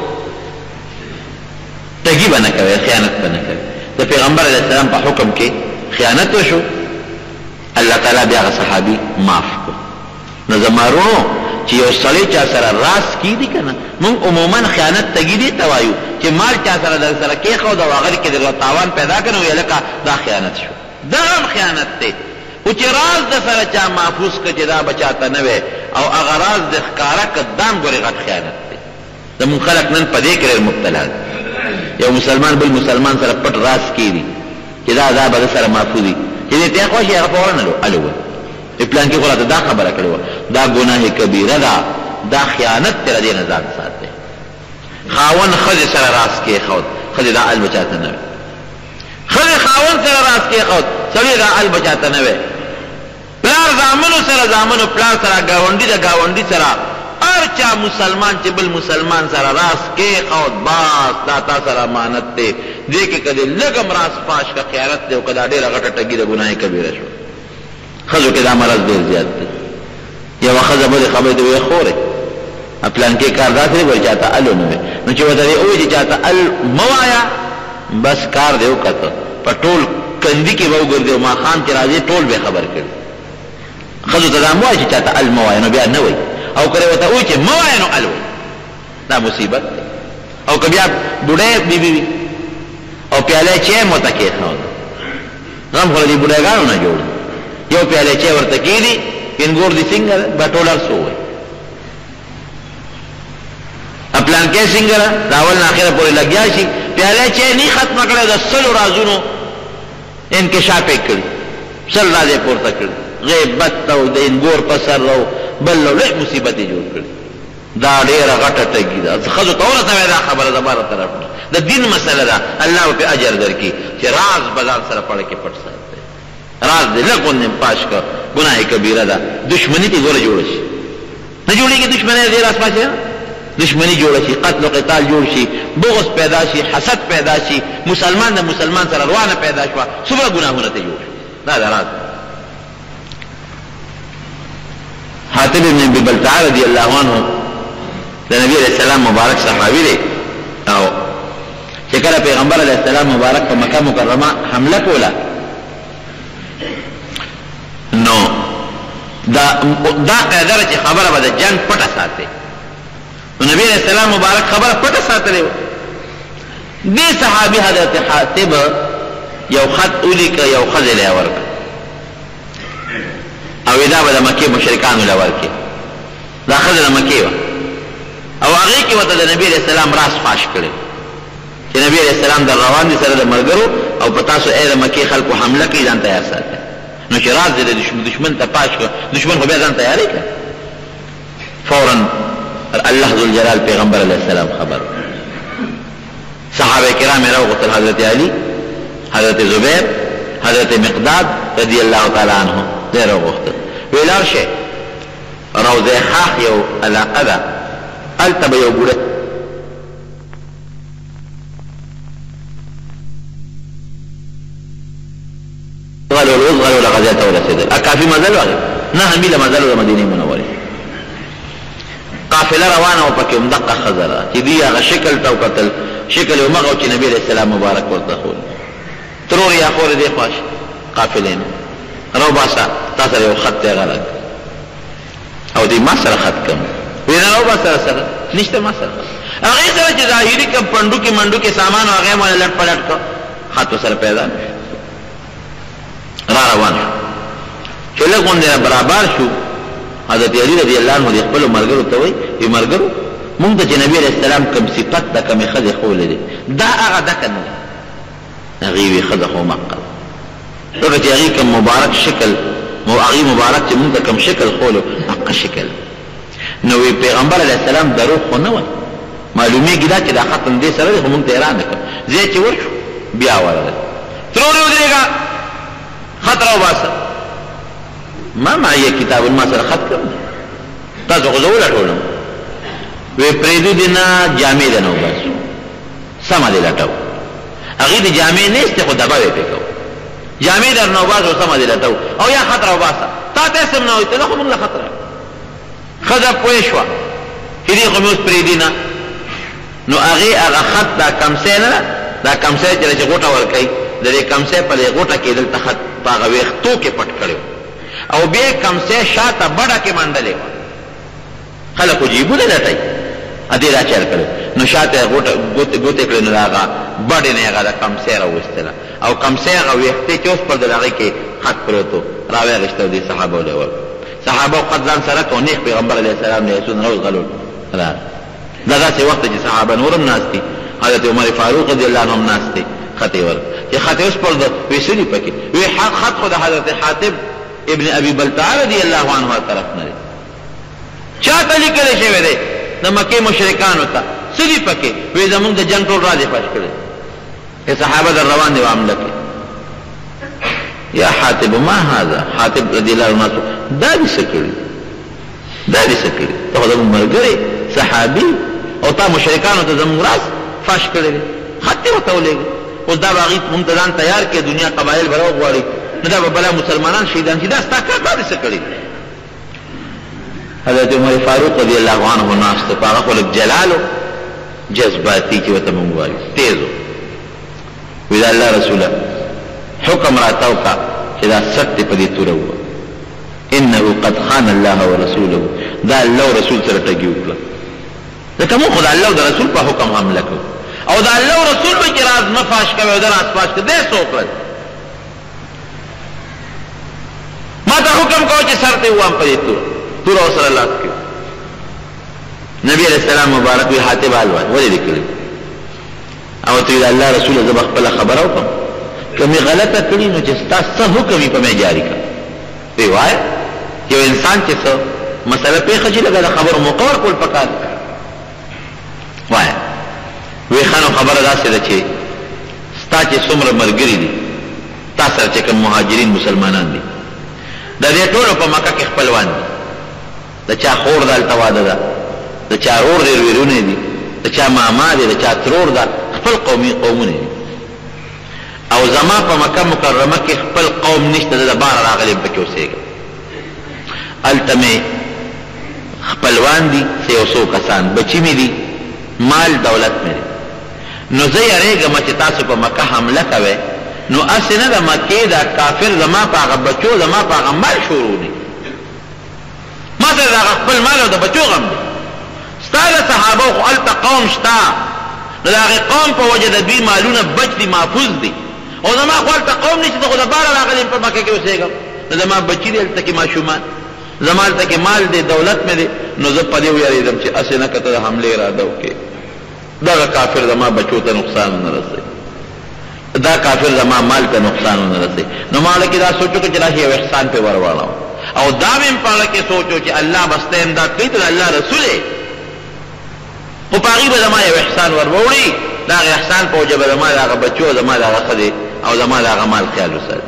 تګي به نه کوئ خیانت به نه کوئ د پیغمبر علیه السلام په حکم کې خیانت وشو الله تعالی بیا هغه صحابي معاف کړو نو زمارونو چې یو سړی چا سره راز کیدي که نه مونږ عموما خیانت تګي دې ته وایو چې مال چا سره در سره کېښود او هغه کې درله تاوان پیدا کړه نو ویې لکه دا خیانت شو دا هم خیانت دی خو چې راز د سره چا محفوظ کړه چې دا به چاته نه وی او هغه راز د ښکاره کړه دا هم ګورې غټ خیانت دی زمونږ خلک نن په دې کې ډېر مبتلا دي یو مسلمان بل مسلمان سره پټ راز کیدي چې دا دا به د سره محفوظ وي چې دې ته یې خوښ هغه فورا الو پلان کې غلطه دا خبره کړې وه دا ګناه کبیره ده دا خیانت تر دې نه ځان ساتي خاون ښځې سره راز کېښود ښځې دا ال به چاته نه وي ښځې خاون سره راز کېښود سړي دا ال به چاته نه وي پلار زامنو سره زامنو پلار سره ګاونډي د ګاونډي سره هر چا مسلمان چې بل مسلمان سره راز کېښود باس دا تا سره امانت دی دې کې که دې لږ هم راز پاش که خیانت دی او که دا ډېره غټه ټګي د ګناه کبیره شو خزو کې دا مرض ډېر زیات دی یوه ښځه بلې خبرې ته ویې خورې پلانکې کار داسې دی وایي چاته الو نه وی نو چې ورته دې ووایي چې چاته ال مه وایه بس کار دی وکته په ټول کندي کې به وګرځي او ماښام چې راځي ټول به خبر کړي ښځو ته دا مه وایي چې چاته ال مه وایه نو بیا نه وایي او که ورته وایي چې مه وایه نو ال وایي دا مصیبت دی او که بیا بوډۍ بیبي وي او پیاله چای مو ته کېښود غم خو له دې بوډاګانو نه جوړ یو پیاله چای ورته کېدي پینګور دي څنګه ده به ټول هر څه ووایي پلانکې څنګه ده د اول نه اخره پورې لګیا شي پیاله چای نه ختمه کړی د سلو رازونو انکشاف یې کړي سل راز یې پورته کړي غیبت او د انګور په سر او بل لوی مصیبت یې جوړ کړي دا ډېره غټه ټګي ده ښځو ته ورسوی دا خبره د باره طرف نه د دین مسله ده الله به پې اجر درکړي چې راز به ځان سره پړه کې پټ ساتي راز دې لږ غوندې پاش کړه ګناه کبیره ده دشمني دې ګوره جوړه شي نه جوړېږي دشمني دې راس پاشه دشمنی جوړه شي قتل او قتال جوړ شي بغض پیدا شي حسد پیدا شي مسلمان د مسلمان سره روانه پیدا شوه څومره ګناهونه ته جوړ دا دا راز حاتم بن ابي بلتعه رضی الله عنه د نبی علیہ السلام مبارک صحابي دی او چې کله پیغمبر علیہ السلام مبارک په مکه مکرمه حمله کوله نو دا دا قاعده چې خبره به د جنگ پټه ساتي نو نبی علیہ السلام مبارک خبر پټه ساتلی و دې صحابي حضرت حاتب یو خط ولیکه یو ښځې له یې ورکړه او دا به د مکې مشرکانو له ورکړي دا ښځه د مکې وه او هغې کې ورته د نبي علیہ السلام راز فاش کړی چې نبی علیہ السلام در روان دي سره د ملګرو او په تاسو ای د مکې خلکو حمله کوي ځان تیار ساتئ نو چې راز دې د دشمن ته پاش کړه دشمن خو بیا ځان تیاری کړه فوراً اللہ ذوالجلال پیغمبر علیہ السلام خبر صحابہ کرام راوغتل حضرت علی حضرت زبیر حضرت مقداد رضی اللہ تعالی عنہ دے راوغتل ویلار شے روضہ خاخ یو علاقہ دا التب یو بوڑے غلو الوز غلو لغزیت اولا سیدل اکافی مزلو آگے نا ہمیل مزلو دا مدینی منوری قافله روانه او پکې هم دقه ښځه ده چې دوی هغه شکل ته وکتل شکل یې همغه و چې نبي علیه السلام مبارک ورته ښول ترور یا خورې دې خوا قافلې نه راوباسه تا سره یو خط دی هغه راکړه او دوی ما سره خط کوم ویې نه راوباسه سره نشته ما سره هغې سره چې ظاهري کوم پنډوکې منډوکې سامان و هغه یې باندې لټ پلټ کړه خط ورسره پیدا نه شو را روان شو چې لږ غوندې برابر شو حضرت علی رضی الله عنه د خپلو ملګرو ته وایي وی ملګرو مونږ ته چې نبي علیه السلام کوم صفت ده کومې ښځې ښولې دي دا هغه دکه نه ده هغې وې ښځه خو مقه ځکه چې هغې کوم مبارک شکل هغې مبارک چې مونږ ته کوم شکل ښولو حقه شکل نو وی پیغمبر علیه السلام دروغ خو نه وای معلومیږي دا چې دا ختم دې سره دی خو مونږ ته یې رانه کړ ځای چې ورشو بیا ورغی ترورې ودرېږه خط راوباسه ما معیه کتاب ما سره خط کړم تاسو خو زه ولټولم وی پرېږدو دې نه جامې ده نه وباسو سمه دې لټو هغې د جامې نه ایستې خو دبه یې پرې کوو جامې در نه وباسو سمه دې لټو او یا خط راوباسه تا ته یې سم نه وایي ته نه خو مونږ له خط راکړو ښځه پوه شوه چې دې خو مې اوس پرېږدي نه نو هغې هغه خط دا کمسی نه ده دا کمسی چې چې غوټه ورکوي د دې کمسی په دې غوټه کې دلته خط په هغه ویښتو کې پټ کړی او بیا یې کمسی شاته بډه کې منډلې وه خلک خو جیبونه لټوي ادې دا چل کړی نو شاته یې ګوتې کړې نو د هغه بډې نه یې هغه د کمسی راویستله او کمسی هغه ویښتې چې اوس پر د هغې کې خط پروت و راویغېسته او دې صحابو له ورکړو صحابه قد ځان سره کو نیک پیغمبر علیه السلام له یسون روز غلول دا داسې وخت چې صحابه نورم ناست دي حضرت عمر فاروق رضی الله عنه هم ناست دی خط یې ورکړ چې خط یې اوس پر وی څه دي پکې وی خط خو د حضرت حاتب ابن ابي بلتعه رضی الله عنه طرف نه دی چا ته لیکلی شوی دی د مکې مشرکانو ته څه دي پکې وی زمونږ د جنګ ټول راز یې فاش کړی صحابه در روان دي معامله کې یا حاتب ما هذا حاتب رضی الله عنه دا دې څه کړي دا دې څه کړي ته خو زموږ ملګری صحابي او تا مشرکانو ته زموږ راز فاش کړی دی خط یې ورته ولېږه اوس دا به هغې مونږ ته ځان تیار کړې دنیا قبایل به راوغواړي نو دا به بلا مسلمانان شهیدان شي دا ستا کار دا دې څه کړي حضرت عمر فاروق رضی الله عنه ناست په هغه خو لږ جلالو جذباتي چې ورته مونږ وایو تیز و وی دا الله رسوله حکم راته وکړه چې دا ست دې په دې توره ووه انه قد خان الله ورسوله دا الله او رسول سره ټګي وکړه ځکه موږ خو د الله او د رسول په حکم حمله کوو او د الله او رسول به چې راز نه فاش کوي او د راز فاش کوي دی څه وکړل ما ته حکم کوه چې سر ته ووام په دې توره توره ورسره لاس کړي نبي علیه السلام مبارک وي حاتب حال وایي ولې دې کړي او ته د الله رسوله زه به خپله خبره وکړم که مې غلطه کړي نو چې ستا څه حکم یې په مې جاري کړه وی وایه یو انسان چې څه مسله پېښه شي لکه د خبرو موقع ورکول پکار وایه وی ښه نو خبره داسې ده چې ستا چې څومره ملګري دي تا سره چې کوم مهاجرین مسلمانان دي د دې ټولو په مکه کې خپلوان دي د چا خور ده هلته واده ده د چا رور ډېر ویرونه دي د چا ماما دی د چا ترور ده خپل قومي قومونه دي او زما په مکه مکرمه کې خپل قوم نشته د بار راغلی پکې اوسېږم هلته مې خپلوان دي څه یو څو کسان بچي مې دي مال دولت مې دی نو زه یریږم چې تاسو په مکه حمله کوئ نو هسې نه د مکې دا کافر زما په هغه بچو زما په هغه مال شروع دي ما ته د هغه خپل مال او د بچو غم دی ستا د صحابو خو هلته قوم شته نو د هغې قوم په وجه د دوی مالونه بچ دي محفوظ دي او زما خو هلته قوم نشته زه خو د باره راغلی یم په مکه کې اوسېږم نو زما بچي دي هلته کې ماشومان زما هلته کې مال دی دولت مې دی نو زه په دې ویرېدم چې هسې نه که ته د حملې اراده وکړې دغه کافر زما بچو ته نقصان ونه رسوي دا کافر زما مال ته نقصان ونه رسوي نو ما هلکې دا سوچ وکړو چې راشي یو احسان پې ور واړوم او دا مې په اړه کې سوچو چې الله به ستا امداد کوي ته د الله رسول یې خو په هغې به زما یو احسان ور ووړي د هغې احسان په وجه به زما د هغه بچو زما د هغه ښځې او زما د هغه مال خیال وساتي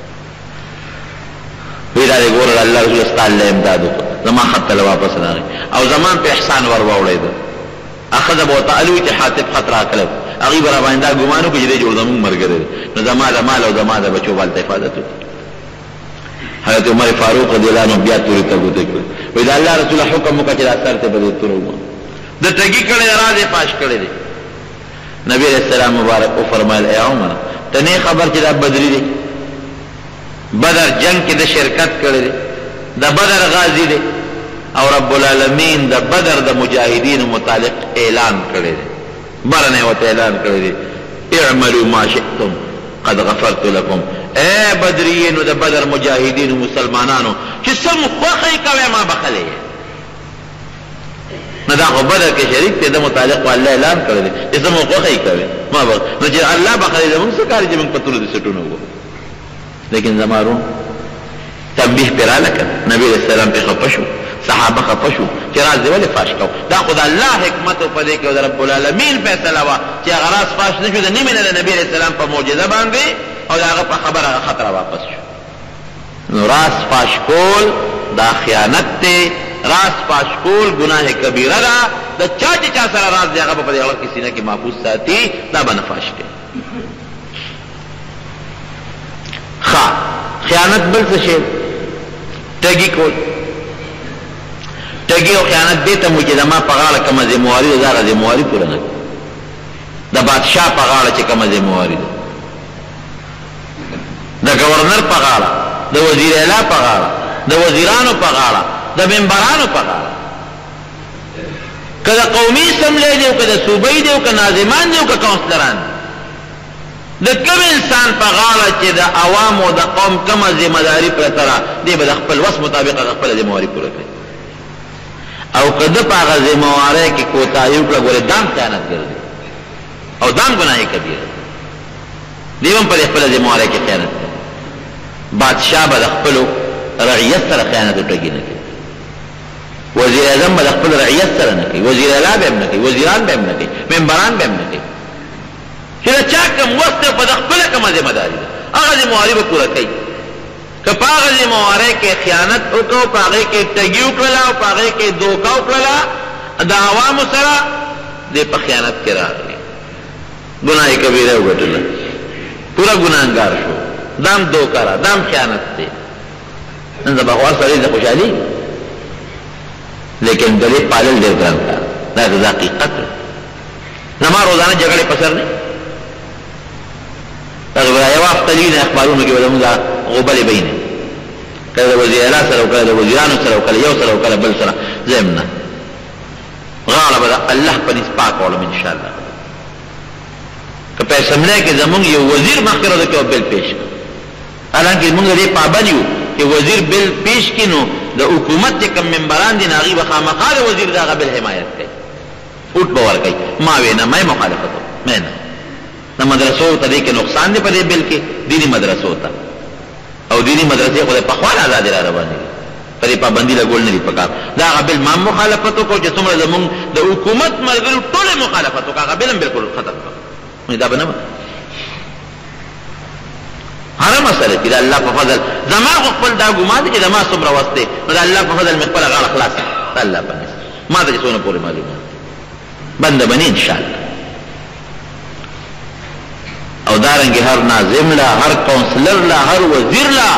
وی دا دی ګوره د الله رسول ستا الله امداد وکړه زما خط ته له واپس راغی او زما په احسان ور واوړېده ښځه به ورته الوي چې حاتب خط راکړی هغې به را باندې دا ګمان وکړي چې دی جوړ زمونږ ملګری دی نو زما د مال او زما د بچو به هلته حفاظت وکړي حضرت عمر فاروق رضی الله عنه بیا تورې ته ګوتې کړې وایي د الله رسوله حکم وکړه چې دا سر ته به دې توره ووهم د ټګي کړی د راز یې فاش کړی دی نبي علیه السلام مبارک وفرمایل ای عمر ته نه خبر چې دا بدري دی بدر جنگ کې د شرکت کړی دی د بدر غازی دی او رب العالمین د بدر د مجاهدینو متعلق اعلان کړی دی برنه ورته اعلان کړی دی اعملوا ما شئتم قد غفرت لكم اے بدرینو د بدر مجاهدینو مسلمانانو چې څه مو خوښئ کوئ ما بخلی نو دا خو بدر کې شریک دی د متعلق والله اعلان کړی دی چې زموږ خوښه یې کوي ما به نو چې الله بخښي زموږ څه کار چې موږ په طولو د سټونو وو لیکن زمارون تنبیه پې راله کړه نبي علیه السلام پې خفه شو صحابه خفه شو چې راز دی ولې فاش کوو دا خو د الله حکمت په دې کې او د رب العالمین فیصله وه چې هغه راز فاش نه شو د نیمې نه د نبي علیه السلام په معجزه باندې او د هغه په خبره هغه خط را واپس شو نو راز فاش کول دا خیانت دی راز فاش کول گناه کبیره ده د چا چې چا سره راز دی هغه به په دې هغه کې سینه کې محفوظ ساتي دا به نه فاش کوي ښه خیانت بل څه شی ټګي کول ټګي او خیانت دې ته مو چې زما په غاړه کومه ذمواري ده هغه ذمواري پوره نه د بادشاه په غاړه چې کومه ذمواري ده د گورنر په غاړه د وزیر اعلی په غاړه د وزیرانو په غاړه د ممبرانو په غاړه که د قومي اسمبلی دی او که د صوبې دی او که ناظمان دی او که کونسلران د کوم انسان په غاړه چې د عوامو د قوم کومه ذمهداري پرته ده دی به د خپل وس مطابق هغه خپله ذمهواري پوره کوي او که ده په هغه ذمهوارۍ کې کوتاهي وکړه ګورې دام خیانت ګرځي او دام ګناه کبیره دی هم په دې خپله ذمهوارۍ کې خیانت کوي بادشاه به د خپلو رعیت سره خیانت او ټګي نه کوي وزیر اعظم به د خپل رعیت سره نه کوي وزیر اعلی به هم نه کوي وزیران به هم نه کوي ممبران به هم نه کوي چې د چا کوم وس دی په د خپله کومه ذمهداري ده هغه ذمهواري به پوره کوي که په هغه ذمهوارۍ کې خیانت وکړو په هغې کې ټګي وکړله او په هغې کې دوکه وکړله د عوامو سره دی په خیانت کې راغلی ګناه کبیره وګټله پوره ګناهګار شو دام دوکه را دام خیانت دی نن د بغوار سړی د خوشحالي لیکن د دې پالل ډېر ګران کار دا د حقیقت زما روزانه جګړې په سر نه هغه یو وخت تلین اخبارونو کې ولوم دا غوبلې بینه کله وزیر اعلی سره او کله وزیرانو سره او کله یو سره او کله بل سره زمنا غالب الله په نسبت کولم ان شاء الله که په سملای کې زمونږ یو وزیر مخکره د کو بل پیش حالانکه موږ دې پابند یو چې وزیر بل پیش کینو د حکومت کوم ممبران دي ناغي وخامخا د وزیر دغه بل حمایت کوي فوټ باور کوي ما وینا مې مخالفت مې نه د مدرسو ته دې کې نقصان دی په دې بل کې دینی مدرسو ته او دینی مدرسې خو په خپل آزاد را روانې په دې پابندي لګول نه دي پکار دا غبل ما مخالفت کو چې څومره زمونږ د حکومت مرګلو ټول مخالفت کو هغه بل بالکل ختم کړ دا بنه هر مسله چې الله په فضل زما خپل دا ګمان دي چې زما څومره واسطه دا الله په فضل مې خپل غاړه خلاص الله باندې ما ته څونه پوره معلومات بنده بني ان شاء الله او دارنګه هر ناظم لا هر کونسلر لا هر وزیر لا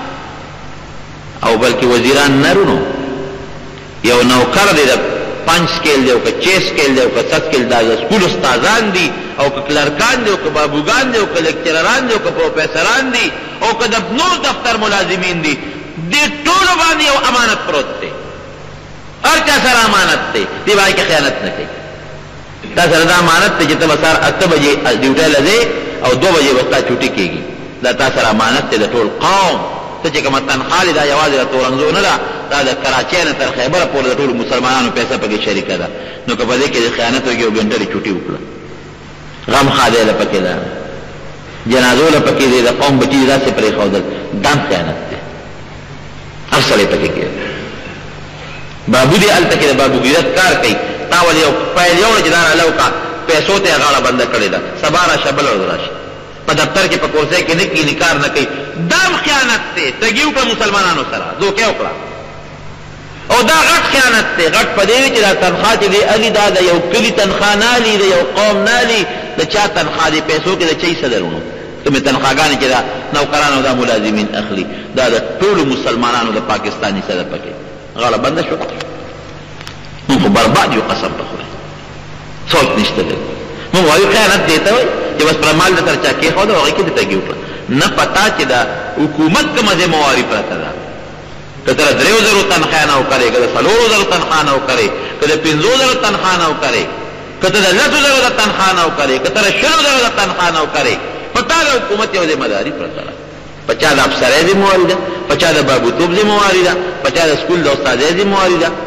او بلکې وزیران نرونو یو نوکر دی د پنځ سکیل دی او که چه سکیل دی او که ست سکیل دا د سکول استادان دي او که کلرکان دي او که بابوګان دي او که لیکچرران دي او که پروفیسران دي او که د نور دفتر ملازمین دي دې ټولو باندې یو امانت پروت دی هر چا سره امانت دی دی باندې کې خیانت نه کوي دا سره دا امانت دی چې ته به سهار اته بجې ډیوټۍ له ځې او دو بجې به ستا چوټي کېږي دا تا سره امانت دی د ټول قوم ته چې کومه تنخوا دا یوازې د تورنځو نه ده دا د کراچۍ نه تر خیبره پورې د ټولو مسلمانانو پیسه پکې شریکه ده نو که په دې کې د خیانت وکړي یو ګنټه دې چوټي وکړه غم خادی له پکې ده جنازو له پکې دی د قوم بچي داسې پرېښودل دام خیانت دی هر سړی پکې کوي بابو دې هلته کې د بابوګیرت کار کوي تا ولې یو پیل یوړه چې دا راله وکړه پیسو ته یې غاړه بنده کړې ده سبا راشه بله ورځ راشي په دفتر کې په کورسۍ کې نه کښېني کار نه کوي دام خیانت دی تګي وکړه مسلمانانو سره دوکې وکړه او دا غټ خیانت دی غټ په دې وي چې دا تنخوا چې دی الي دا د یو کلي تنخوا نه الي د یو قوم نه الي د چا تنخوا دی پیسو کې د چا حصه درونو کومې تنخواګانې چې دا نوکران او دا ملازمین اخلي دا د ټولو مسلمانانو د پاکستان حصه ده پکې غاړه بنده شوه موږ خو برباد یو قسم په خدای څوک نشته دی موږ وایو خیانت دی ته وایي چې بس پر مال د سر چا کېښوده هغې کې دې تګي وکړه نه پتا چې د حکومت کومه ذمهواري پرته ده که ته د دریو زرو تنخوا نه وکړې که د څلورو زرو تنخوا نه وکړې که د پنځو زرو تنخوا نه وکړې که ته د لسو زرو د تنخوا نه وکړې که ته د شلو زرو د تنخوا نه وکړې په تا د حکومت یو ذمهداري پرته ده په چا د افسرۍ ذمهواري ده په چا د بابوتوب ذمهواري ده په چا د سکول د استادۍ ذمهواري ده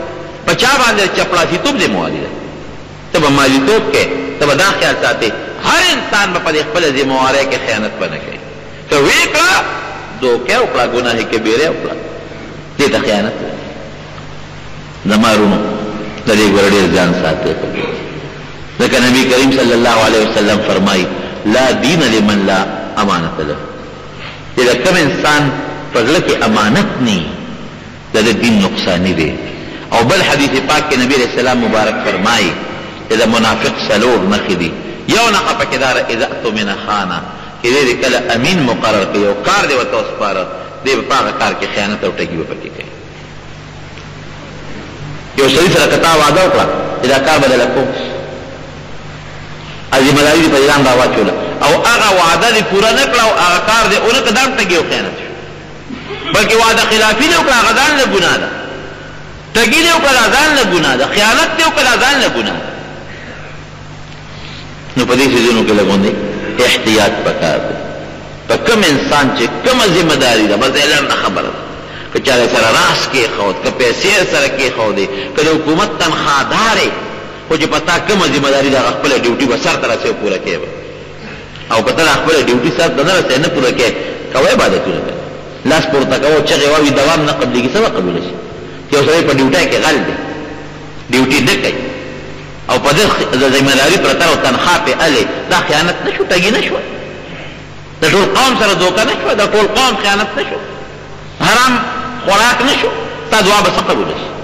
په چا باندې چپړاسیتوب ذمواري ده. ته به مالیتوب کې، ته به دا خیال ساتې هر انسان به په دې خپله ذموارۍ کې خیانت به نه کوي. که ویې کړه دوکه وکړه، ګناه کبیره وکړه، دې ته خیانت ده. زما وروڼو د دې ګوره ډېر ځان ساتئ. ځکه نبي کریم صلی الله علیه وسلم فرمایي لا دین لمن لا امانت له، چې د کوم انسان په زړه کې امانت نه د ده دین نقصاني دی. او بل حدیث پاک کې نبی علیہ السلام مبارک فرمایي چې د منافق څلور نښې دي. یو نښه پکې دا ده اذا اؤتمن خانه، چې دی کله امین مقرر کړي او کار دی ورته وسپاره، دی به په هغه کار کې خیانت او ټګي به پکې کوي. یو سړي سره که تا وعده وکړه چې دا کار به دله کوم، ذمهداري دې په ځان راواچوله او هغه وعده دې پوره نه کړه او هغه کار دې ونه کړه، دا هم ټګي او خیانت شو. بلکې وعده خلافي دې وکړه، هغه ځان له ګناه ده. ټګي دې وکړه، دا ځان له ګناه ده. خیانت دې وکړه، دا ځان له ګناه ده. نو په دې څیزونو کې لږ احتیاط پکار دی. په کوم انسان چې کومه ذمهداري ده، بس اعلان نه خبره ده، که چا سره راس کېښود، که پیسې سره کېښودې، که د حکومت تنخوادارې، خو چې په تا کومه ذمهداري ده هغه خپله ډیوټي به سر ته رسې او پوره کوې به. او که ته دا خپله ډیوټي سر ته نه رسې نه پوره کوې، کوه عبادتونه کوه، لاس پورته کوه، چغې واوي، دوام نه قبلېږي، څه به قبوله شي؟ چې یو سړی په ډیوټۍ کې غل دی، ډیوټي نه کوي او په ده د ذمهداري پرته او تنخوا پې الې، دا خیانت نه شو؟ ټګي نه شوه؟ د ټول قوم سره دوکه نه شوه؟ د ټول قوم خیانت نه شو؟ حرام خوراک نه شو؟ تا دعا به څه قبوله شي؟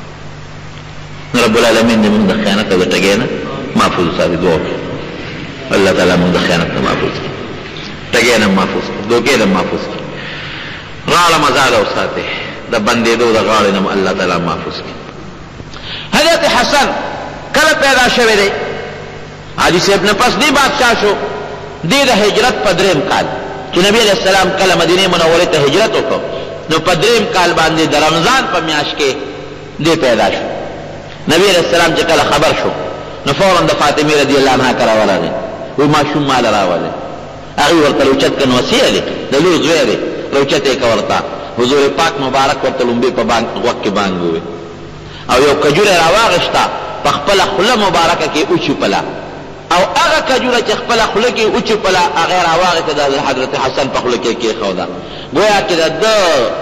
رب العالمین دې موږ د خیانت او د ټګۍ نه محفوظ وساتي. دعا وکړو الله تعالی موږ د خیانت نه محفوظ کړي، ټګۍ نه محفوظ کړي، دوکې نه محفوظ کړي، غاړه مزاله وساتي، د بندېدو د غاړې نه الله تعالی محفوظ کړي. حضرت حسن کله پیدا شوی دی؟ حاجي صاحب نه پس دی بادشاه شو. دی د هجرت په درېیم کال چې نبی علیہ السلام کله مدینې منورې ته هجرت وکړ، نو په درېیم کال باندې د رمضان په میاشت کې دی پیدا شو. نبی علیہ السلام چې کله خبر شو نو فوراً د فاطمې رضی الله عنها کره ورغی، وی ماشوم مال راولې. هغې ورته روچت کن وصیه دی، د لور زوی دی، روچت یې که ورته. حضور پاک مبارک ورته لومبې په غوږ کې بانګ ووی او یو کجوره راواغېسته، په خپله خوله مبارکه کې وچوپله، او هغه کجوره چې خپله خوله کې وچوپله هغې راواغېسته د حضرت حسن په خوله کې کېښوده. گویا چې د ده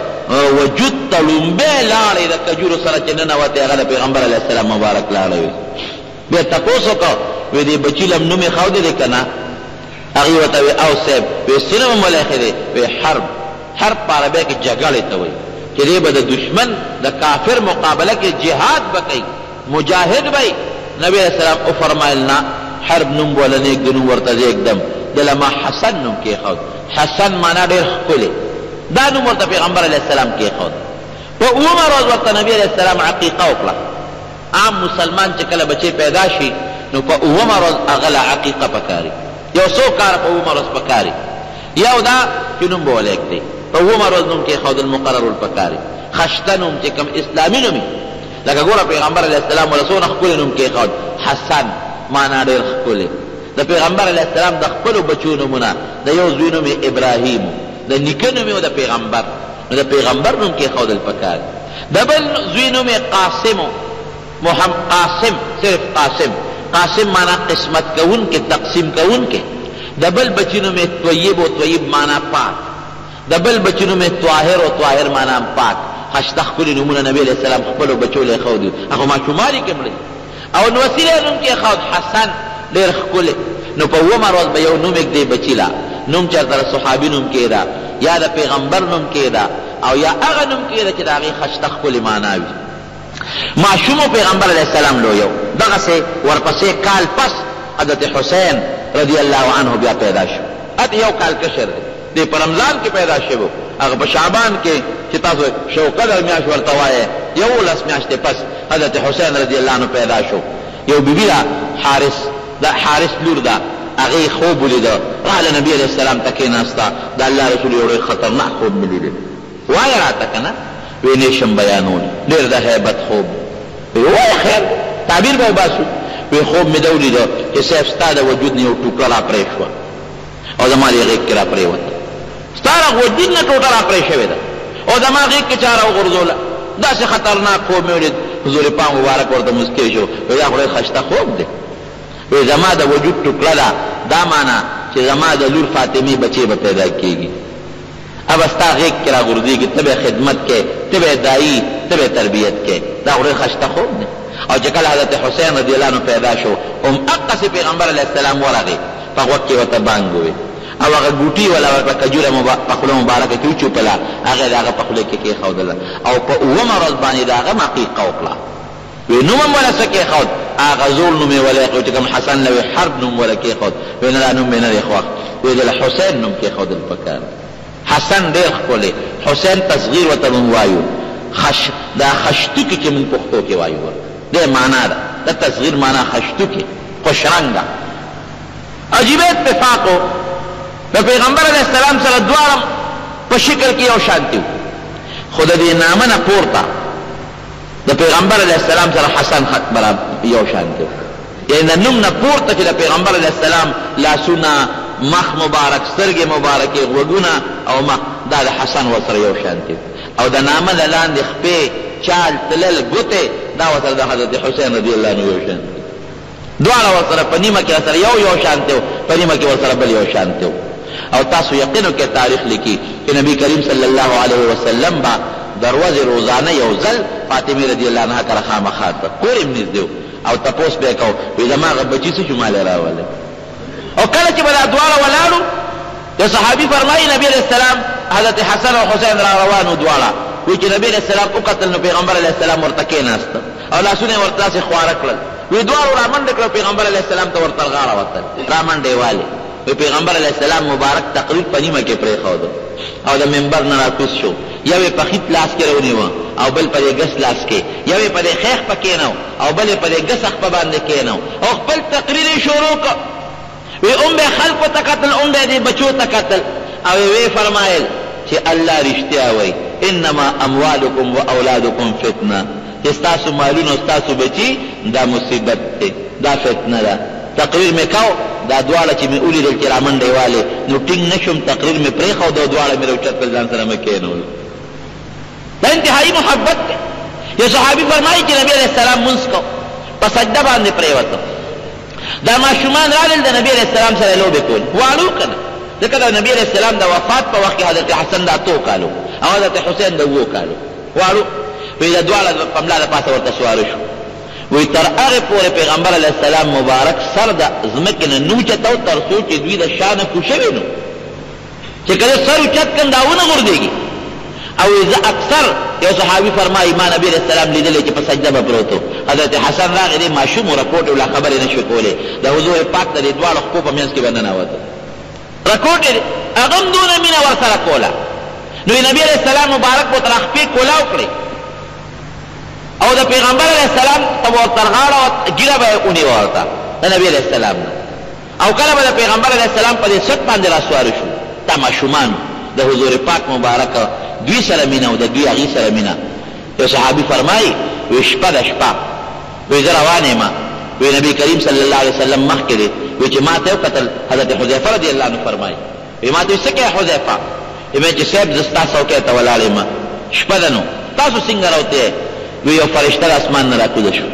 وجود ته لومبې لاړې د کجورو سره چې ننوتې، هغه د پیغمبر علیه السلام مبارک لاړه وي. بیا تپوس وکړه، وی دې بچي لم نوم یې ښودی دی که نه؟ هغې ورته وی او صاحب، وی څه نوم م ولې ایښی دی؟ وی حرب. حرب په عربۍ کې جګړې ته وایي، چې دی به د دشمن د کافر مقابله کې جهاد به کوي، مجاهد به وي. نبی علیه السلام وفرمایل نه، حرب نوم به وله نېږدو، نوم ورته زېږدم. دله ما حسن نوم کېښود. حسن معنا ډېر ښکلی، دا نوم ورته پیغمبر علیه السلام کېښود. په اوومه ورځ ورته نبي علیه السلام عقیقه وکړه. عام مسلمان چې کله بچی پیدا شي نو په اوومه ورځ هغه له عقیقه پکاري. یو څو کاره په اوومه ورځ پکاري. یو دا چې نوم به وله ایږدي، په اوومه ورځ نوم کېښودل مقرر الپکاري. خشته نوم چې کوم اسلامي نوم وي، لکه ګوره پیغمبر علیه السلام وله څونه ښکلی نوم کېښود، حسن معنا ډېر ښکلی. د پیغمبر علیه السلام د خپلو بچو نومونه، د یو زوی نوم یې ابراهیم، د نیکه نوم یې د پیغمبر، نو د پیغمبر نوم کېښودل پکار. د بل زوی نوم یې قاسم، محمد قاسم، صرف قاسم. قاسم معنا قسمت کوونکی، تقسیم کوونکی. د بل بچي نوم یې طیب، او طیب معنا پاک. د بل بچي نوم یې طاهر، او طاهر معنا پاک. خشته ښکلي نومونه نبي علیه السلام خپلو بچو له ایښودي، هغه ماشومان یې کې مړه. او نو وسیله نوم کېښود حسن، ډېر ښکلی. نو په اوومه ورځ به یو نوم ایږدي بچي له، نوم چېرته د صحابي نوم کېده، یا د پیغمبر نوم کېده، او یا هغه نوم کېده چې د هغې خشته ښکلې معنا وي. ماشوم پیغمبر علیه السلام لویو. دغسې ورپسې کال پس حضرت حسین رضی الله عنه بیا پیدا شو. اته یو کال کشر دی، دی په رمضان کې پیدا شوی، هغه په شعبان کې چې تاسو شوقدر میاشت ورته وایې، یولس میاشتې پس حضرت حسین رضی الله عنه پیدا شو. یو بیبي ده حارس، دا حارس لور ده، هغې خوب ولیده، راغله نبي علیه السلام ته کېناسته، د الله رسول یو ډېر خطرناک خوب مې لیدل. وایه راته که نه؟ وی نیشم بیانول، ډېر د هیبت خوب. وی وایه خیر تعبیر به وباسو. وی خوب مې ده ولیده چې صاحب ستا د وجود نه یو ټوټه را پرې شوه او زما دې غېږ کې را پرېوته. ستا د وجود نه ټوټه را پرې شوې ده او زما غېږ کې چا راوغورځوله. داسې خطرناک خوب مې ولید، حضور پاک مبارک ورته مسکی شو وی دا خدای خشته خوب دی وی زما د وجود ټوکړه ده دا معنا چې زما د لور فاطمه بچی به پیدا کیږي اب استا غیق کې راغورځېږي ته به خدمت کې ته به دایي ته به تربیت کې دا خدای خشته خوب دی او چې کله حضرت حسین رضی الله عنه پیدا شو ام اقص پیغمبر علیه السلام ورغی په وخت کې ورته بانګ ووی او هغه ګوټي ولا ورته کجوره په خوله مبارکه کې وچوپله هغه د هغه په خوله کې کېښودله او په اوومه ورځ باندې د هغه عقیقه وکړه وی نوم هم وله څه کېښود هغه زوړ نوم یې وله یې چې کوم حسن له وی حرب نوم وله کېښود وی نه دا نوم مې نه دی خوښ وی د حسین نوم کېښودل پکار حسن ډېر ښکلی حسین تصغیر ورته مونږ وایو دا خشتوکي چې مونږ پښتو کې وایو دې معنا ده د تصغیر معنا خشتوکي خوشرنګه عجیب اتفاق و د پیغمبر علیه السلام سره دواړه په شکل کې یو شانتي خو د دې نامه نه پورته د پیغمبر علیه السلام سره حسن یو شانتي یعنی د نوم نه پورته چې د پیغمبر علیه السلام لاسونه مخ مبارک سترګې مبارکې غوږونه او مخ دا د حسن ورسره یو شانتي او د نامه د لاندې خپې چال تلل ګوتې دا ورسره د حضرت حسین رضی الله عنه یو شانتي دواړه ورسره په نیمه کې ورسره یو یو شانتي و په نیمه کې ورسره بل یو شانتي و او تاسو یقینو کې تاریخ لیکي چې نبی کریم صلی الله علیه وسلم با دروازه روزانه یو ځل فاطمه رضی الله عنها کره خامخا ته کور یې نږدې او تپوس به یې کو وی زما هغه بچي څه شو مالې راولی او کله چې به دا دواړه ولاړو یو صحابي فرمایي نبی علیه السلام حضرت حسن او حسین را روانو دواړه وی چې نبی علیه السلام وکتل نو پیغمبر علیه السلام ورته کېناسته او لاسونه یې ورته داسې خواره کړل وی دواړو رامنډه کړه پیغمبر علیه السلام ته ورته غاړه وتل رامنډې والې وی پیغمبر علیه السلام مبارک تقریر په نیمه کې پرېښوده او د منبر نه راکوز شو یو یې په خیط لاس کې رونیوه او بل په دې ګس لاس کې یو یې په دې خیخ په کېنو او بل یې په دې ګس خپه باندې کېنو او خپل تقریر یې شروع کړ وی ام به خلقو ته کتل ام به دې بچو ته کتل او وی فرمایل چې الله رښتیا وایي انما اموالکم و اولادکم فتنه چې ستاسو مالونه ستاسو بچي دا مصیبت دی دا فتنه ده تقریر مې کو دا دواړه چې مې ولیدل چې رامنډې والې نو ټینګ نه شوم تقریر مې پرېښود او دواړه مې راوچت کړل ځان سره مې کېنول دا انتهایي محبت دی یو صحابي فرمایي چې نبي علیه السلام مونځ کو په سجده باندې پرېوته دا ماشومان رالل د نبي علیه السلام سره لوبې کول واړو که نه ځکه د نبي علیه السلام د وفات په وخت کې حضرت حسن دا اتو کالو او حضرت حسین د اوو کالو واړو وی دا دواړه په ملا د پاسه ورته سواره شو وی تر هغې پورې پیغمبر علیه السلام مبارک سر د ځمکې نه نه اوچته و تر څو چې دوی د شا نه کوشوي نو چې کله سر اوچت کړم دا ونه غورځېږي او زه اکثر یو صحابي فرمایي ما نبي علیه السلام لیدلی چې په سجده به پروت و حضرت حسن راغی دی ماشوم و رکوټ ولا خبرې نه شوې کولی د حضور پاک ته د دواړو خپو په منځ کې به ننوته رکوټ یې هغه هم دونه مینه ورسره کوله نو نبي علیه السلام مبارک به تر خپې کولاو کړې او د پیغمبر علیه السلام ته به ورته غاړه ګیره به یې اونیوه ورته د نبي علیه السلام نه او کله به د پیغمبر علیه السلام په دې ست باندې راسواره شو دا ماشومان د حضور پاک مبارک دوی سره مینه او د دوی هغې سره مینه یو صحابي فرمایي وی شپه ده شپه وی زه روان یم وی نبي کریم صلی الله علیه وسلم مخکې دی وی چې ما ته وکتل حضرت حذیفه رضی الله عنه فرمایي وی ما ته وی څه کوې حذیفه وی چې صاحب زه ستا څوکۍ ته ولاړ یم شپه ده نو تاسو څنګه راوتې وی یو فرشته د اسمان نه راکوزه شو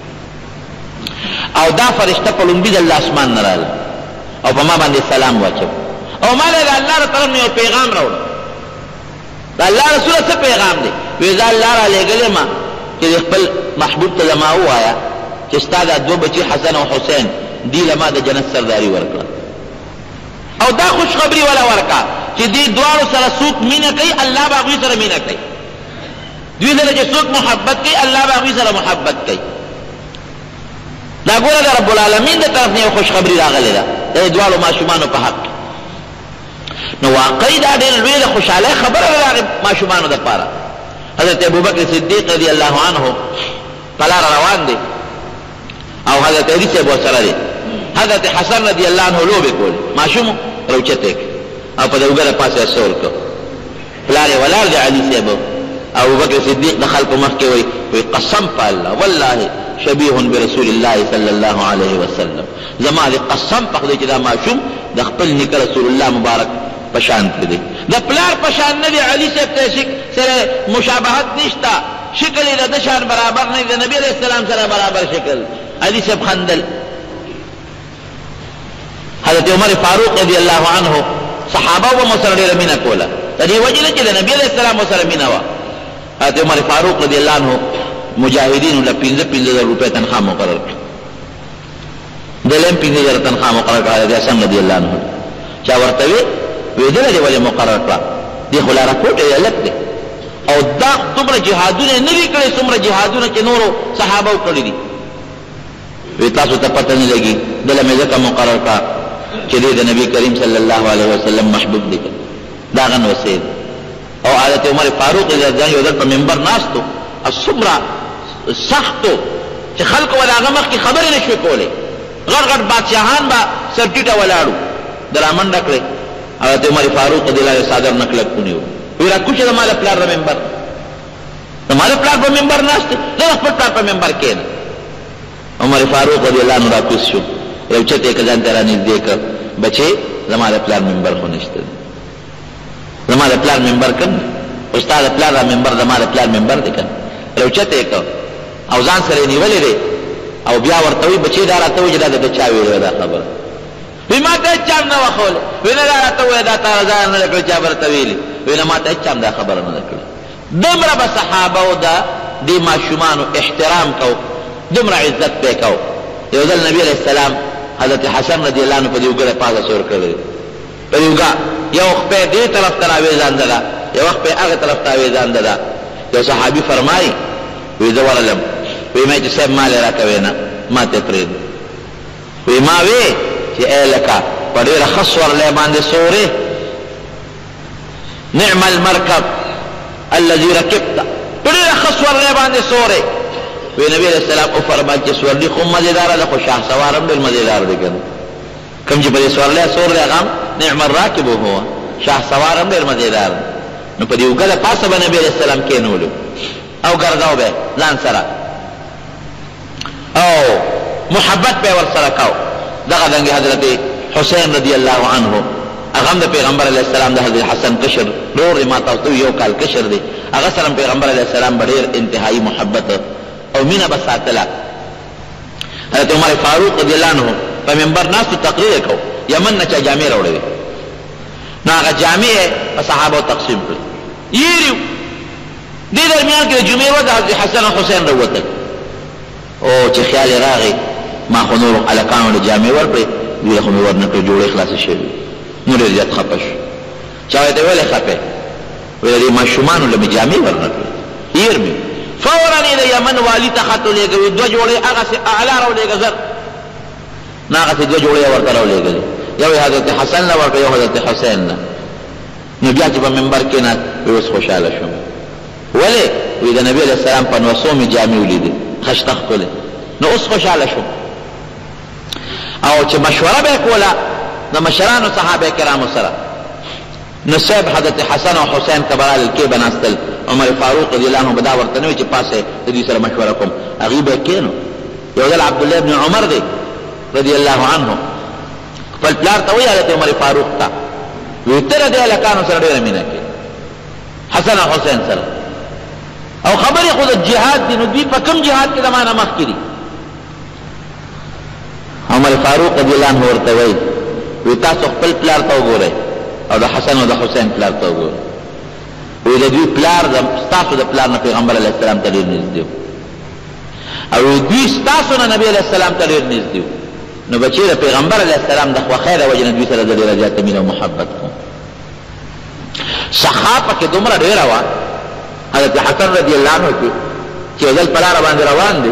او دا فرشته په لومبي ځل د اسمان نه راغله او په ما باندې سلام واچو او ما له د الله له طرف نه یو پیغام راوړ د الله رسوله څه پیغام دی وی زه الله را لېږلی ما چې د خپل محبوب ته زما ووایه چې ستا دا دوه بچي حسن او حسین دی له ما د جنت سرداري ورکړه او دا خوشخبري ولا ورکړه چې دې دواړو سره څوک مینه کوي الله به هغوی سره مینه کوي دوی سره چې څوک محبت کوي الله به هغوی سره محبت کوي دا ګوره د رب العالمین د طرف نه یو خوشخبري راغلې ده د دې دواړو ماشومانو په حق نو واقعي دا ډېر لویه د خوشحالۍ خبره ده د هغې ماشومانو دپاره حضرت ابوبکر صدیق رضی الله عنه په لاره روان دی او حضرت علي صاحب ورسره دی حضرت حسن رضی الله عنه لوبې کولې ماشوم راوچتی او په د اوږه د پاسه یې سور کړ پلار یې ولاړ دی علي صاحب ابوبکر صدیق د خلکو مخکې وایي وایي قسم په الله والله شبیه برسول الله صلی الله علیه وسلم زما د قسم په خدای چې دا ماشوم د خپل نیکه رسول الله مبارک پشان دی د پلار پشان نه دی علي صاحب ته سره مشابهت نشته شکل یې د ده شان برابر نه د نبي علیه السلام سره برابر شکل. علي صاحب خندل. حضرت عمر فاروق رضی الله عنه صحابه به مو سره ډېره مینه کوله د دې وجې نه چې د نبي علیه السلام سره مینه وه. حضرت عمر فاروق رضی الله عنه مجاهدینو له پنځه پنځه زره روپۍ تنخوا مقرر کړه. دله هم پنځه زره تنخوا مقرر کړه د حسن رضی الله عنه. چا ورته وی وی دله دې ولې مقرر کړه؟ دې خو لا راپورټ یې هلک دی او دا دومره جهادونه نه دي کړي څومره جهادونه چې نورو صحابو کړي دي. وی تاسو ته پته نه لګي دله مې ځکه مقرر کړه چې دې د نبي کریم صلی الله علیه وسلم محبوب دی. دا غن وسید او حضرت عمر فاروق رضی الله عنه یو ځل په منبر ناستو او څومره سختو چې خلکو ول هغه مخکې خبرې نه شوې کولی. غټ غټ بادشاهان به سر ټیټه ولاړو د رامنډه کړې. حضرت عمر فاروق رضی الله عنه صادر نه کلک ونیو. وی راکوشه د ما د پلار د منبر د ما د پلار په منبر ناست زه د خپل پلار په منبر کښېنه. عمر فاروق رضی الله عنه راکوز شو یو چت یې که ځان ته رانږدې کړ بچې زما د پلار منبر خو نشته دی زما د پلار منبر کوم دی خو ستا د پلار را منبر زما د پلار منبر دی که یو چت یې کړ او ځان سره یې نیولی دی او بیا ورته وایي بچې دا راته وایي چې دا د چا ویلې دا خبره. وی ما ته هېڅ چا نه وښولی. وی نه دا راته ووایه دا تا ځان نه ده کړې چا به راته ویلي. وی نه ما ته هېڅ چا دا خبره نه ده کړې. دومره به صحابو د دې ماشومانو احترام کو دومره عزت به یې کو. یو ځل نبي علیه السلام حضرت حسن رضی الله عنه په دې اوږه پازه سور کړی په دې اوږه یو خپې دې طرف ته راویځانده ده یو خپې هغې طرف ته راویځانده ده. یو صحابي فرمایي وی زه ورغلم وی ما چې صاحب ما لې راکوې نه ما ته پرېږده. وی ما وې چې ای لکه په ډېره ښه سورلی باندې سورې نعم المرکب الذي رکبته په ډېره ښه سورلی باندې سورې. وی نبی علیہ السلام او فرمایي چې سورلي خو مزېداره ده خو شاه سوار هم ډېر مزېدار دی که نه کوم چې په دې سورلی سور دی هغه هم نعم الراکب هو شاه سوار هم ډېر مزېدار دی. نو په دې اوږه د پاسه به نبي علیہ السلام کېنولو او ګرځاو به ځان سره او محبت به ورسره کو. دغه دنګې حضرت حسین رضی الله عنه هغه هم د پیغمبر علیه السلام د حضرت حسن کشر ډېر دی ما تاسو یو کال کشر دی هغه سره پیغمبر علیه السلام به ډېر انتهایي محبت او مینه به ساتله. حضرت عمر فاروق رضی الله عنه په منبر ناستو تقریر کو یمن نه چا جامې راوړې وې نو هغه جامې یې په صحابو تقسیم کړې. یېري دې درمیان کې د جمعې ورځ حضرت حسن او حسین راووتل او چې خیال یې راغی ما خو نورو هلکانو له جامې ورکړې دوی له خو مې ورنه کړې جوړې خلاصې شوې نو ډېر زیات خفه شو. چا ورته ولې خفې؟ ویل دې ماشومانو له مې جامې ورنه کړې هېر مې فورا یې د یمن والي ته خط ولېږوي دوه جوړې هغسې اعلی راولېږه زر نه هغسې دوه جوړې یې ورته راولېږلې یو یې حضرت حسن له ورکړه یو حضرت حسین نه. نو بیا چې په منبر کېناست وی اوس خوشحاله شوم. ولې؟ وی د نبي علیه السلام په نوسو مې جامې ولیدې خشته ښکلې نو اوس خوشحاله شوم. او چې مشوره به یې کوله د مشرانو صحابه کرامو سره نو صاحب حضرت حسن او حسین ته به رالل کې به ناستل. عمر فاروق رضی الله عنه به دا ورته نه وي چې پاسه د دوی سره مشوره کوم هغوی به یې کښېنو. یو ځل عبدالله بن عمر دی رضی الله عنه خپل پلار ته وایي حضرت عمر فاروق ته وی ته د دې هلکانو سره ډېره مینه کې حسن او حسین سره او خبرې خو د جهاد دي نو دوی په کوم جهاد کې د ما نه مخکې دي. عمر فاروق رضی الله عنه ورته وایي وی تاسو خپل پلار ته وګورئ او د حسن او د حسین پلار ته وګورئ. وی د دوی پلار ستاسو د پلار نه پیغمبر علیه السلام ته ډېر نږدې او دوی ستاسو نه نبي علیه السلام ته ډېر نږدې نو بچې د پیغمبر علیه السلام د خوښۍ د وجې نه دوی سره د ډېره زیاته مینه او محبت کوم. سخا پکې دومره ډېره وه حضرت حسن رضی الله عنه کې چې یو ځل په لاره باندې روان دی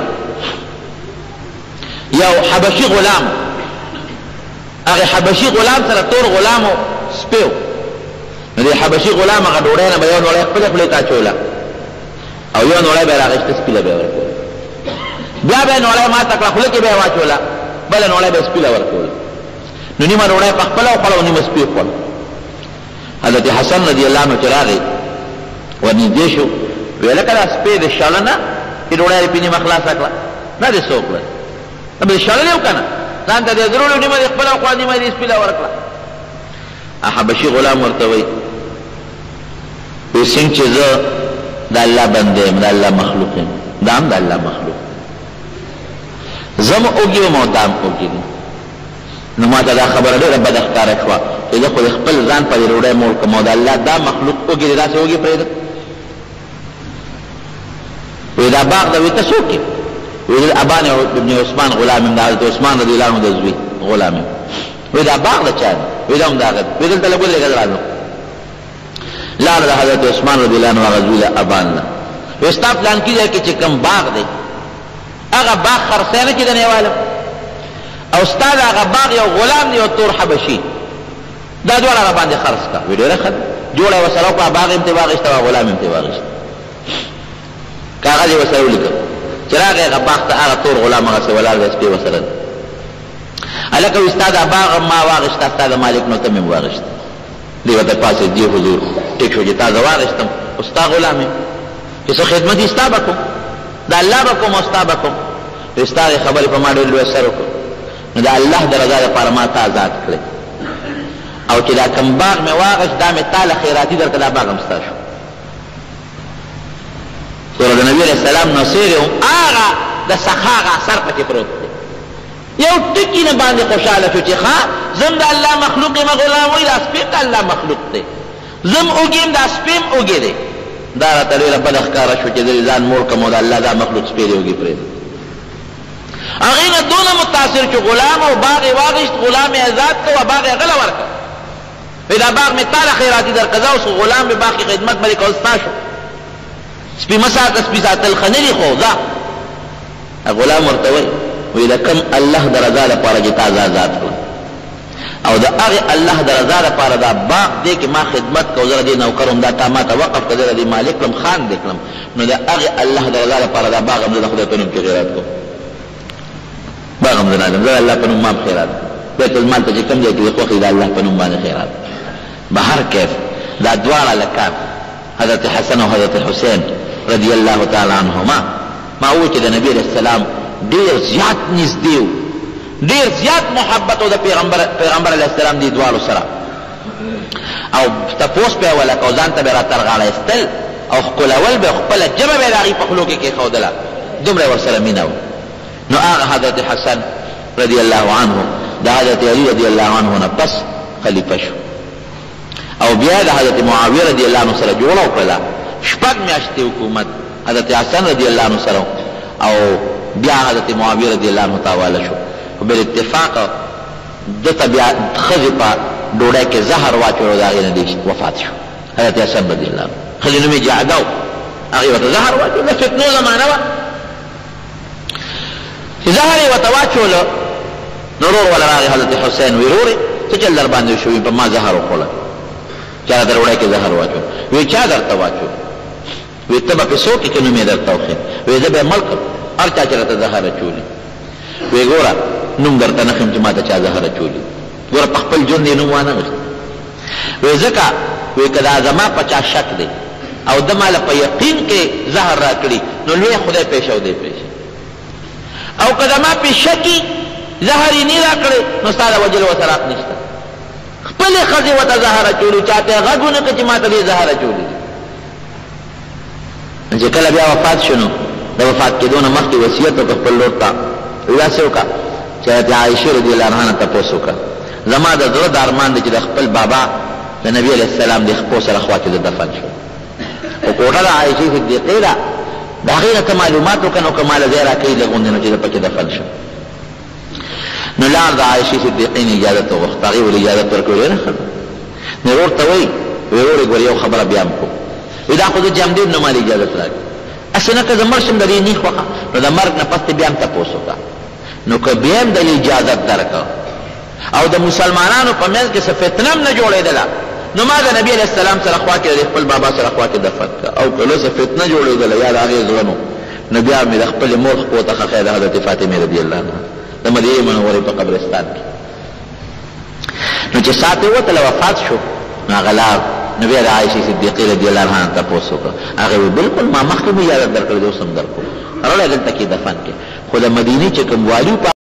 یو حبشي غلام هغې حبشي غلام سره تور غلامو سپی و نو د حبشي غلام هغه ډوډۍ نه به یو نوړی خپلې خولې ته اچوله او یو نوړی به یې راغېسته سپي له به یې ورکوله بیا به یې نوړی ماته کړه خوله کې به یې واچوله بله نوړی به یې سپي له ورکوله نو نیمه ډوډۍ په خپله وخوړه او نیمه سپي خوړه. حضرت حسن رضی الله عنه چې راغی ورنږدې شو ویې لکه دا سپی د شاله نه چې ډوډۍ یې پې نیمه خلاصه کړه دا دې څه وکړل دا به دې شړلی و که نه ځان ته دې درولو نیمه دې خپله وخوړه نیمه دې سپي له ورکړه. حبشي غلام ورته وایي وی څنګه چې زه دا الله بنده یم دا الله مخلوق یم دا هم دا الله مخلوق زم اوږي وم او دا هم اوږي دي نو ما ته دا خبره ډېره بده ښکاره شوه چې زه خو د خپل ځان په دې ډوډۍ موړ کړم او د الله دا مخلوق اوږي دی داسې اوږي پرېږدم وی دا باغ ده وی ته څوک یې وی ابان ابن عثمان غلام یم د حضرت عثمان رضی الله عنه د زوی غلام یم وی دا باغ ده چا دی وی دا هم د هغه وی دلته لږ ودرېږه زه راځم لاړه د حضرت عثمان رضی الله عنه هغه زوی له ابان نه وی ستا پلانکي ځای کې چې کوم باغ دی هغه باغ خرڅی نه چې د نیوالم او ستا د هغه باغ یو غلام دی یو تور حبشي دا دواړه هغه باندې خرڅ کړه وی ډېره ښه ده جوړه یې ورسره وکړه باغ یې م ترې واخېسته او غلام یې م ترې واخېسته کاغذ یې ورسره ولیکل چې راغی هغه باغ ته هغه تور غلام هغسې ولاړ دی سپی ورسره دی هلکه وي ستا دا باغ ما واخېسته ستا د مالک نو ته مې م واخېسته دی ورته پاڅېد جي حضور ټیک شو چې تا زه واخېستم خو ستا غلام یم چې څه خدمت یې ستا به کوم د الله به کوم او ستا به کوم وي ستا هغې خبرې په ما ډېر لوی اثر وکړ نو د الله د رضا لپاره ما ته آزاد کړی او چې دا کم باغ مې واخېست دا مې تا له خیراتي درکړه دا باغ هم ستا شو سوره د نبي علیه السلام نو سیرې هم هغه د سخا هغه اثر پکې پروت دی یو ټکي نه باندې خوشحاله شو چې ښه زم د الله مخلوق یم غلام وایي دا سپی د الله مخلوق دی زم اوږي یم دا سپی م اوږې دی دا راته ډېره بده ښکاره شو چې زه ځان موړ کړم او د الله دا مخلوق سپی دی اوږې پرېږدم هغې نه دونه متاثر چې غلام او باغ یې واخېست غلام یې ازاد کړ او باغ یې غله ورکړ وایي دا باغ مې تا له خیراتي درکړه زه اوس غلام مې باغ کې خدمت به دې کول ستا شو سپی مه ساته سپي ساتل ښه نه دي خو ځه غلام ورته وایي وایي د کوم الله د رضا لپاره چې تا زه آزاد کړم او د هغې الله د رضا لپاره دا باغ دی کې ما خدمت کو زه د دې نوکر هم دا تا ما ته وقف کړه زه د دې مالک کړم خان دې کړم نو د هغې الله د رضا لپاره دا باغ هم زه د خدای په نوم کې خیرات کوم باغ هم زه نه زه د الله په نوم ما هم خیرات بیت المال ته چې کوم ځای کې د خوښې د الله په نوم باندې خیرات به هر کیف دا دواړه لکان حضرت حسن او حضرت حسین رضی الله تعالی عنهما ما وو چې د نبی علیه السلام ډېر زیات نږدې و ډېر زیات محبت و د پیغمبر پیغمبر علیه السلام دې دواړو سره او تپوس به یې ولکه او ځان ته به یې راترغاړه ایستل او ښکلول به خپله ژبه به یې د هغې په خولو کې کېښودله دومره یې ورسره مینه و نو هغه حضرت حسن رضی الله عنه د حضرت علي رضی الله عنه نه پس خلیفه شو او بیا د حضرت معاویه رضی الله عنه سره جوړه وکړله شپږ میاشتې حکومت حضرت حسن رضی الله عنه سره او بیا حضرت معاویه رضی الله عنه تاواله شو خو بالاتفاق دته بیا ښځې په ډوډۍ کې زهر واچولو د هغې نه دی وفات شو حضرت حسن رضی الله عنه ښځې نوم یې جعده و هغې ورته زهر واچولو د فتنو زمانه وه چې زهر یې ورته واچولو نو ورور وله راغی حضرت حسین وی رورې څه چل در باندې شوي په ما زهر وخوړل چا در ډوډۍ کې زهر واچول وی چا درته واچول وی ته به پې څوک یې که نوم یې درته وښیم وی زه به یې مړ کړم هر چا چې راته زهر اچولي وی ګوره نوم درته نه ښیم چې ما ته چا زهر اچولي ګوره په خپل ژوند یې نوم وانه غوښت وی ځکه وی که دا زما په چا شک دی او ده ماله په یقین کې زهر را کړي نو لوی خدای پېښه او دی پېښه او که زما پې شکي زهر یې نه را کړی نو ستا د وجلو ورسره حق نشته خپلې ښځې ورته زهر اچولي چا ته یې غږ ونه کړه چې ما ته دې زهر اچولي دي چې کله بیا وفات شو نو د وفات کېدو نه مخکې وصیت وکړه خپل لور ته داسې وکړه چې حضرت عایشې رضي الله عنها نه تپوس وکړه زما د زړه د ارمان دی چې د خپل بابا د نبي علیه السلام د خپو سره خوا کې د دفن شو خو کوټه د عایشې صدیقې ده د هغې نه ته معلومات وکړه نو که ماله ځای راکوي لږ غوندې نو چې زه پکې دفن شم نو لاړ د عایشې صدیقې نه اجازت وغوښت هغې ولې اجازت ورکړو ډېره ښه نو ورور ته وایي وایي ورور یې ګوره یو خبره بیا م کوو وی دا خو زه جمدېم نو ماله اجازت راکړي هسې نه که زه مړ شم د دې نه خوښه نو د مرګ نه پس دې بیا هم تپوس وکړه نو که بیا هم د اجازت درکړه او د مسلمانانو په منځ کې څه فتنه هم نه جوړېدله نو ما د نبي علیه السلام سره خوا کې د خپل بابا سره خوا کې دفن کړه او که له څه فتنه جوړېدله یا د هغې زړه نو نو بیا مې د خپلې مور خپو ته ښخی د حضرت فاطمې رضي الله عنها د مدینې منورې په قبرستان کې نو چې ساعت یې وتله وفات شو نو هغه لاړ نو بیا د عایشې صدیقې رضي الله عنها تپوس وکړه هغې ویل بلکل ما مخکې مې اجازت درکړې دی اوس هم درکړو راوړی دلته کې دفن کې خو د مدینې چې کوم والي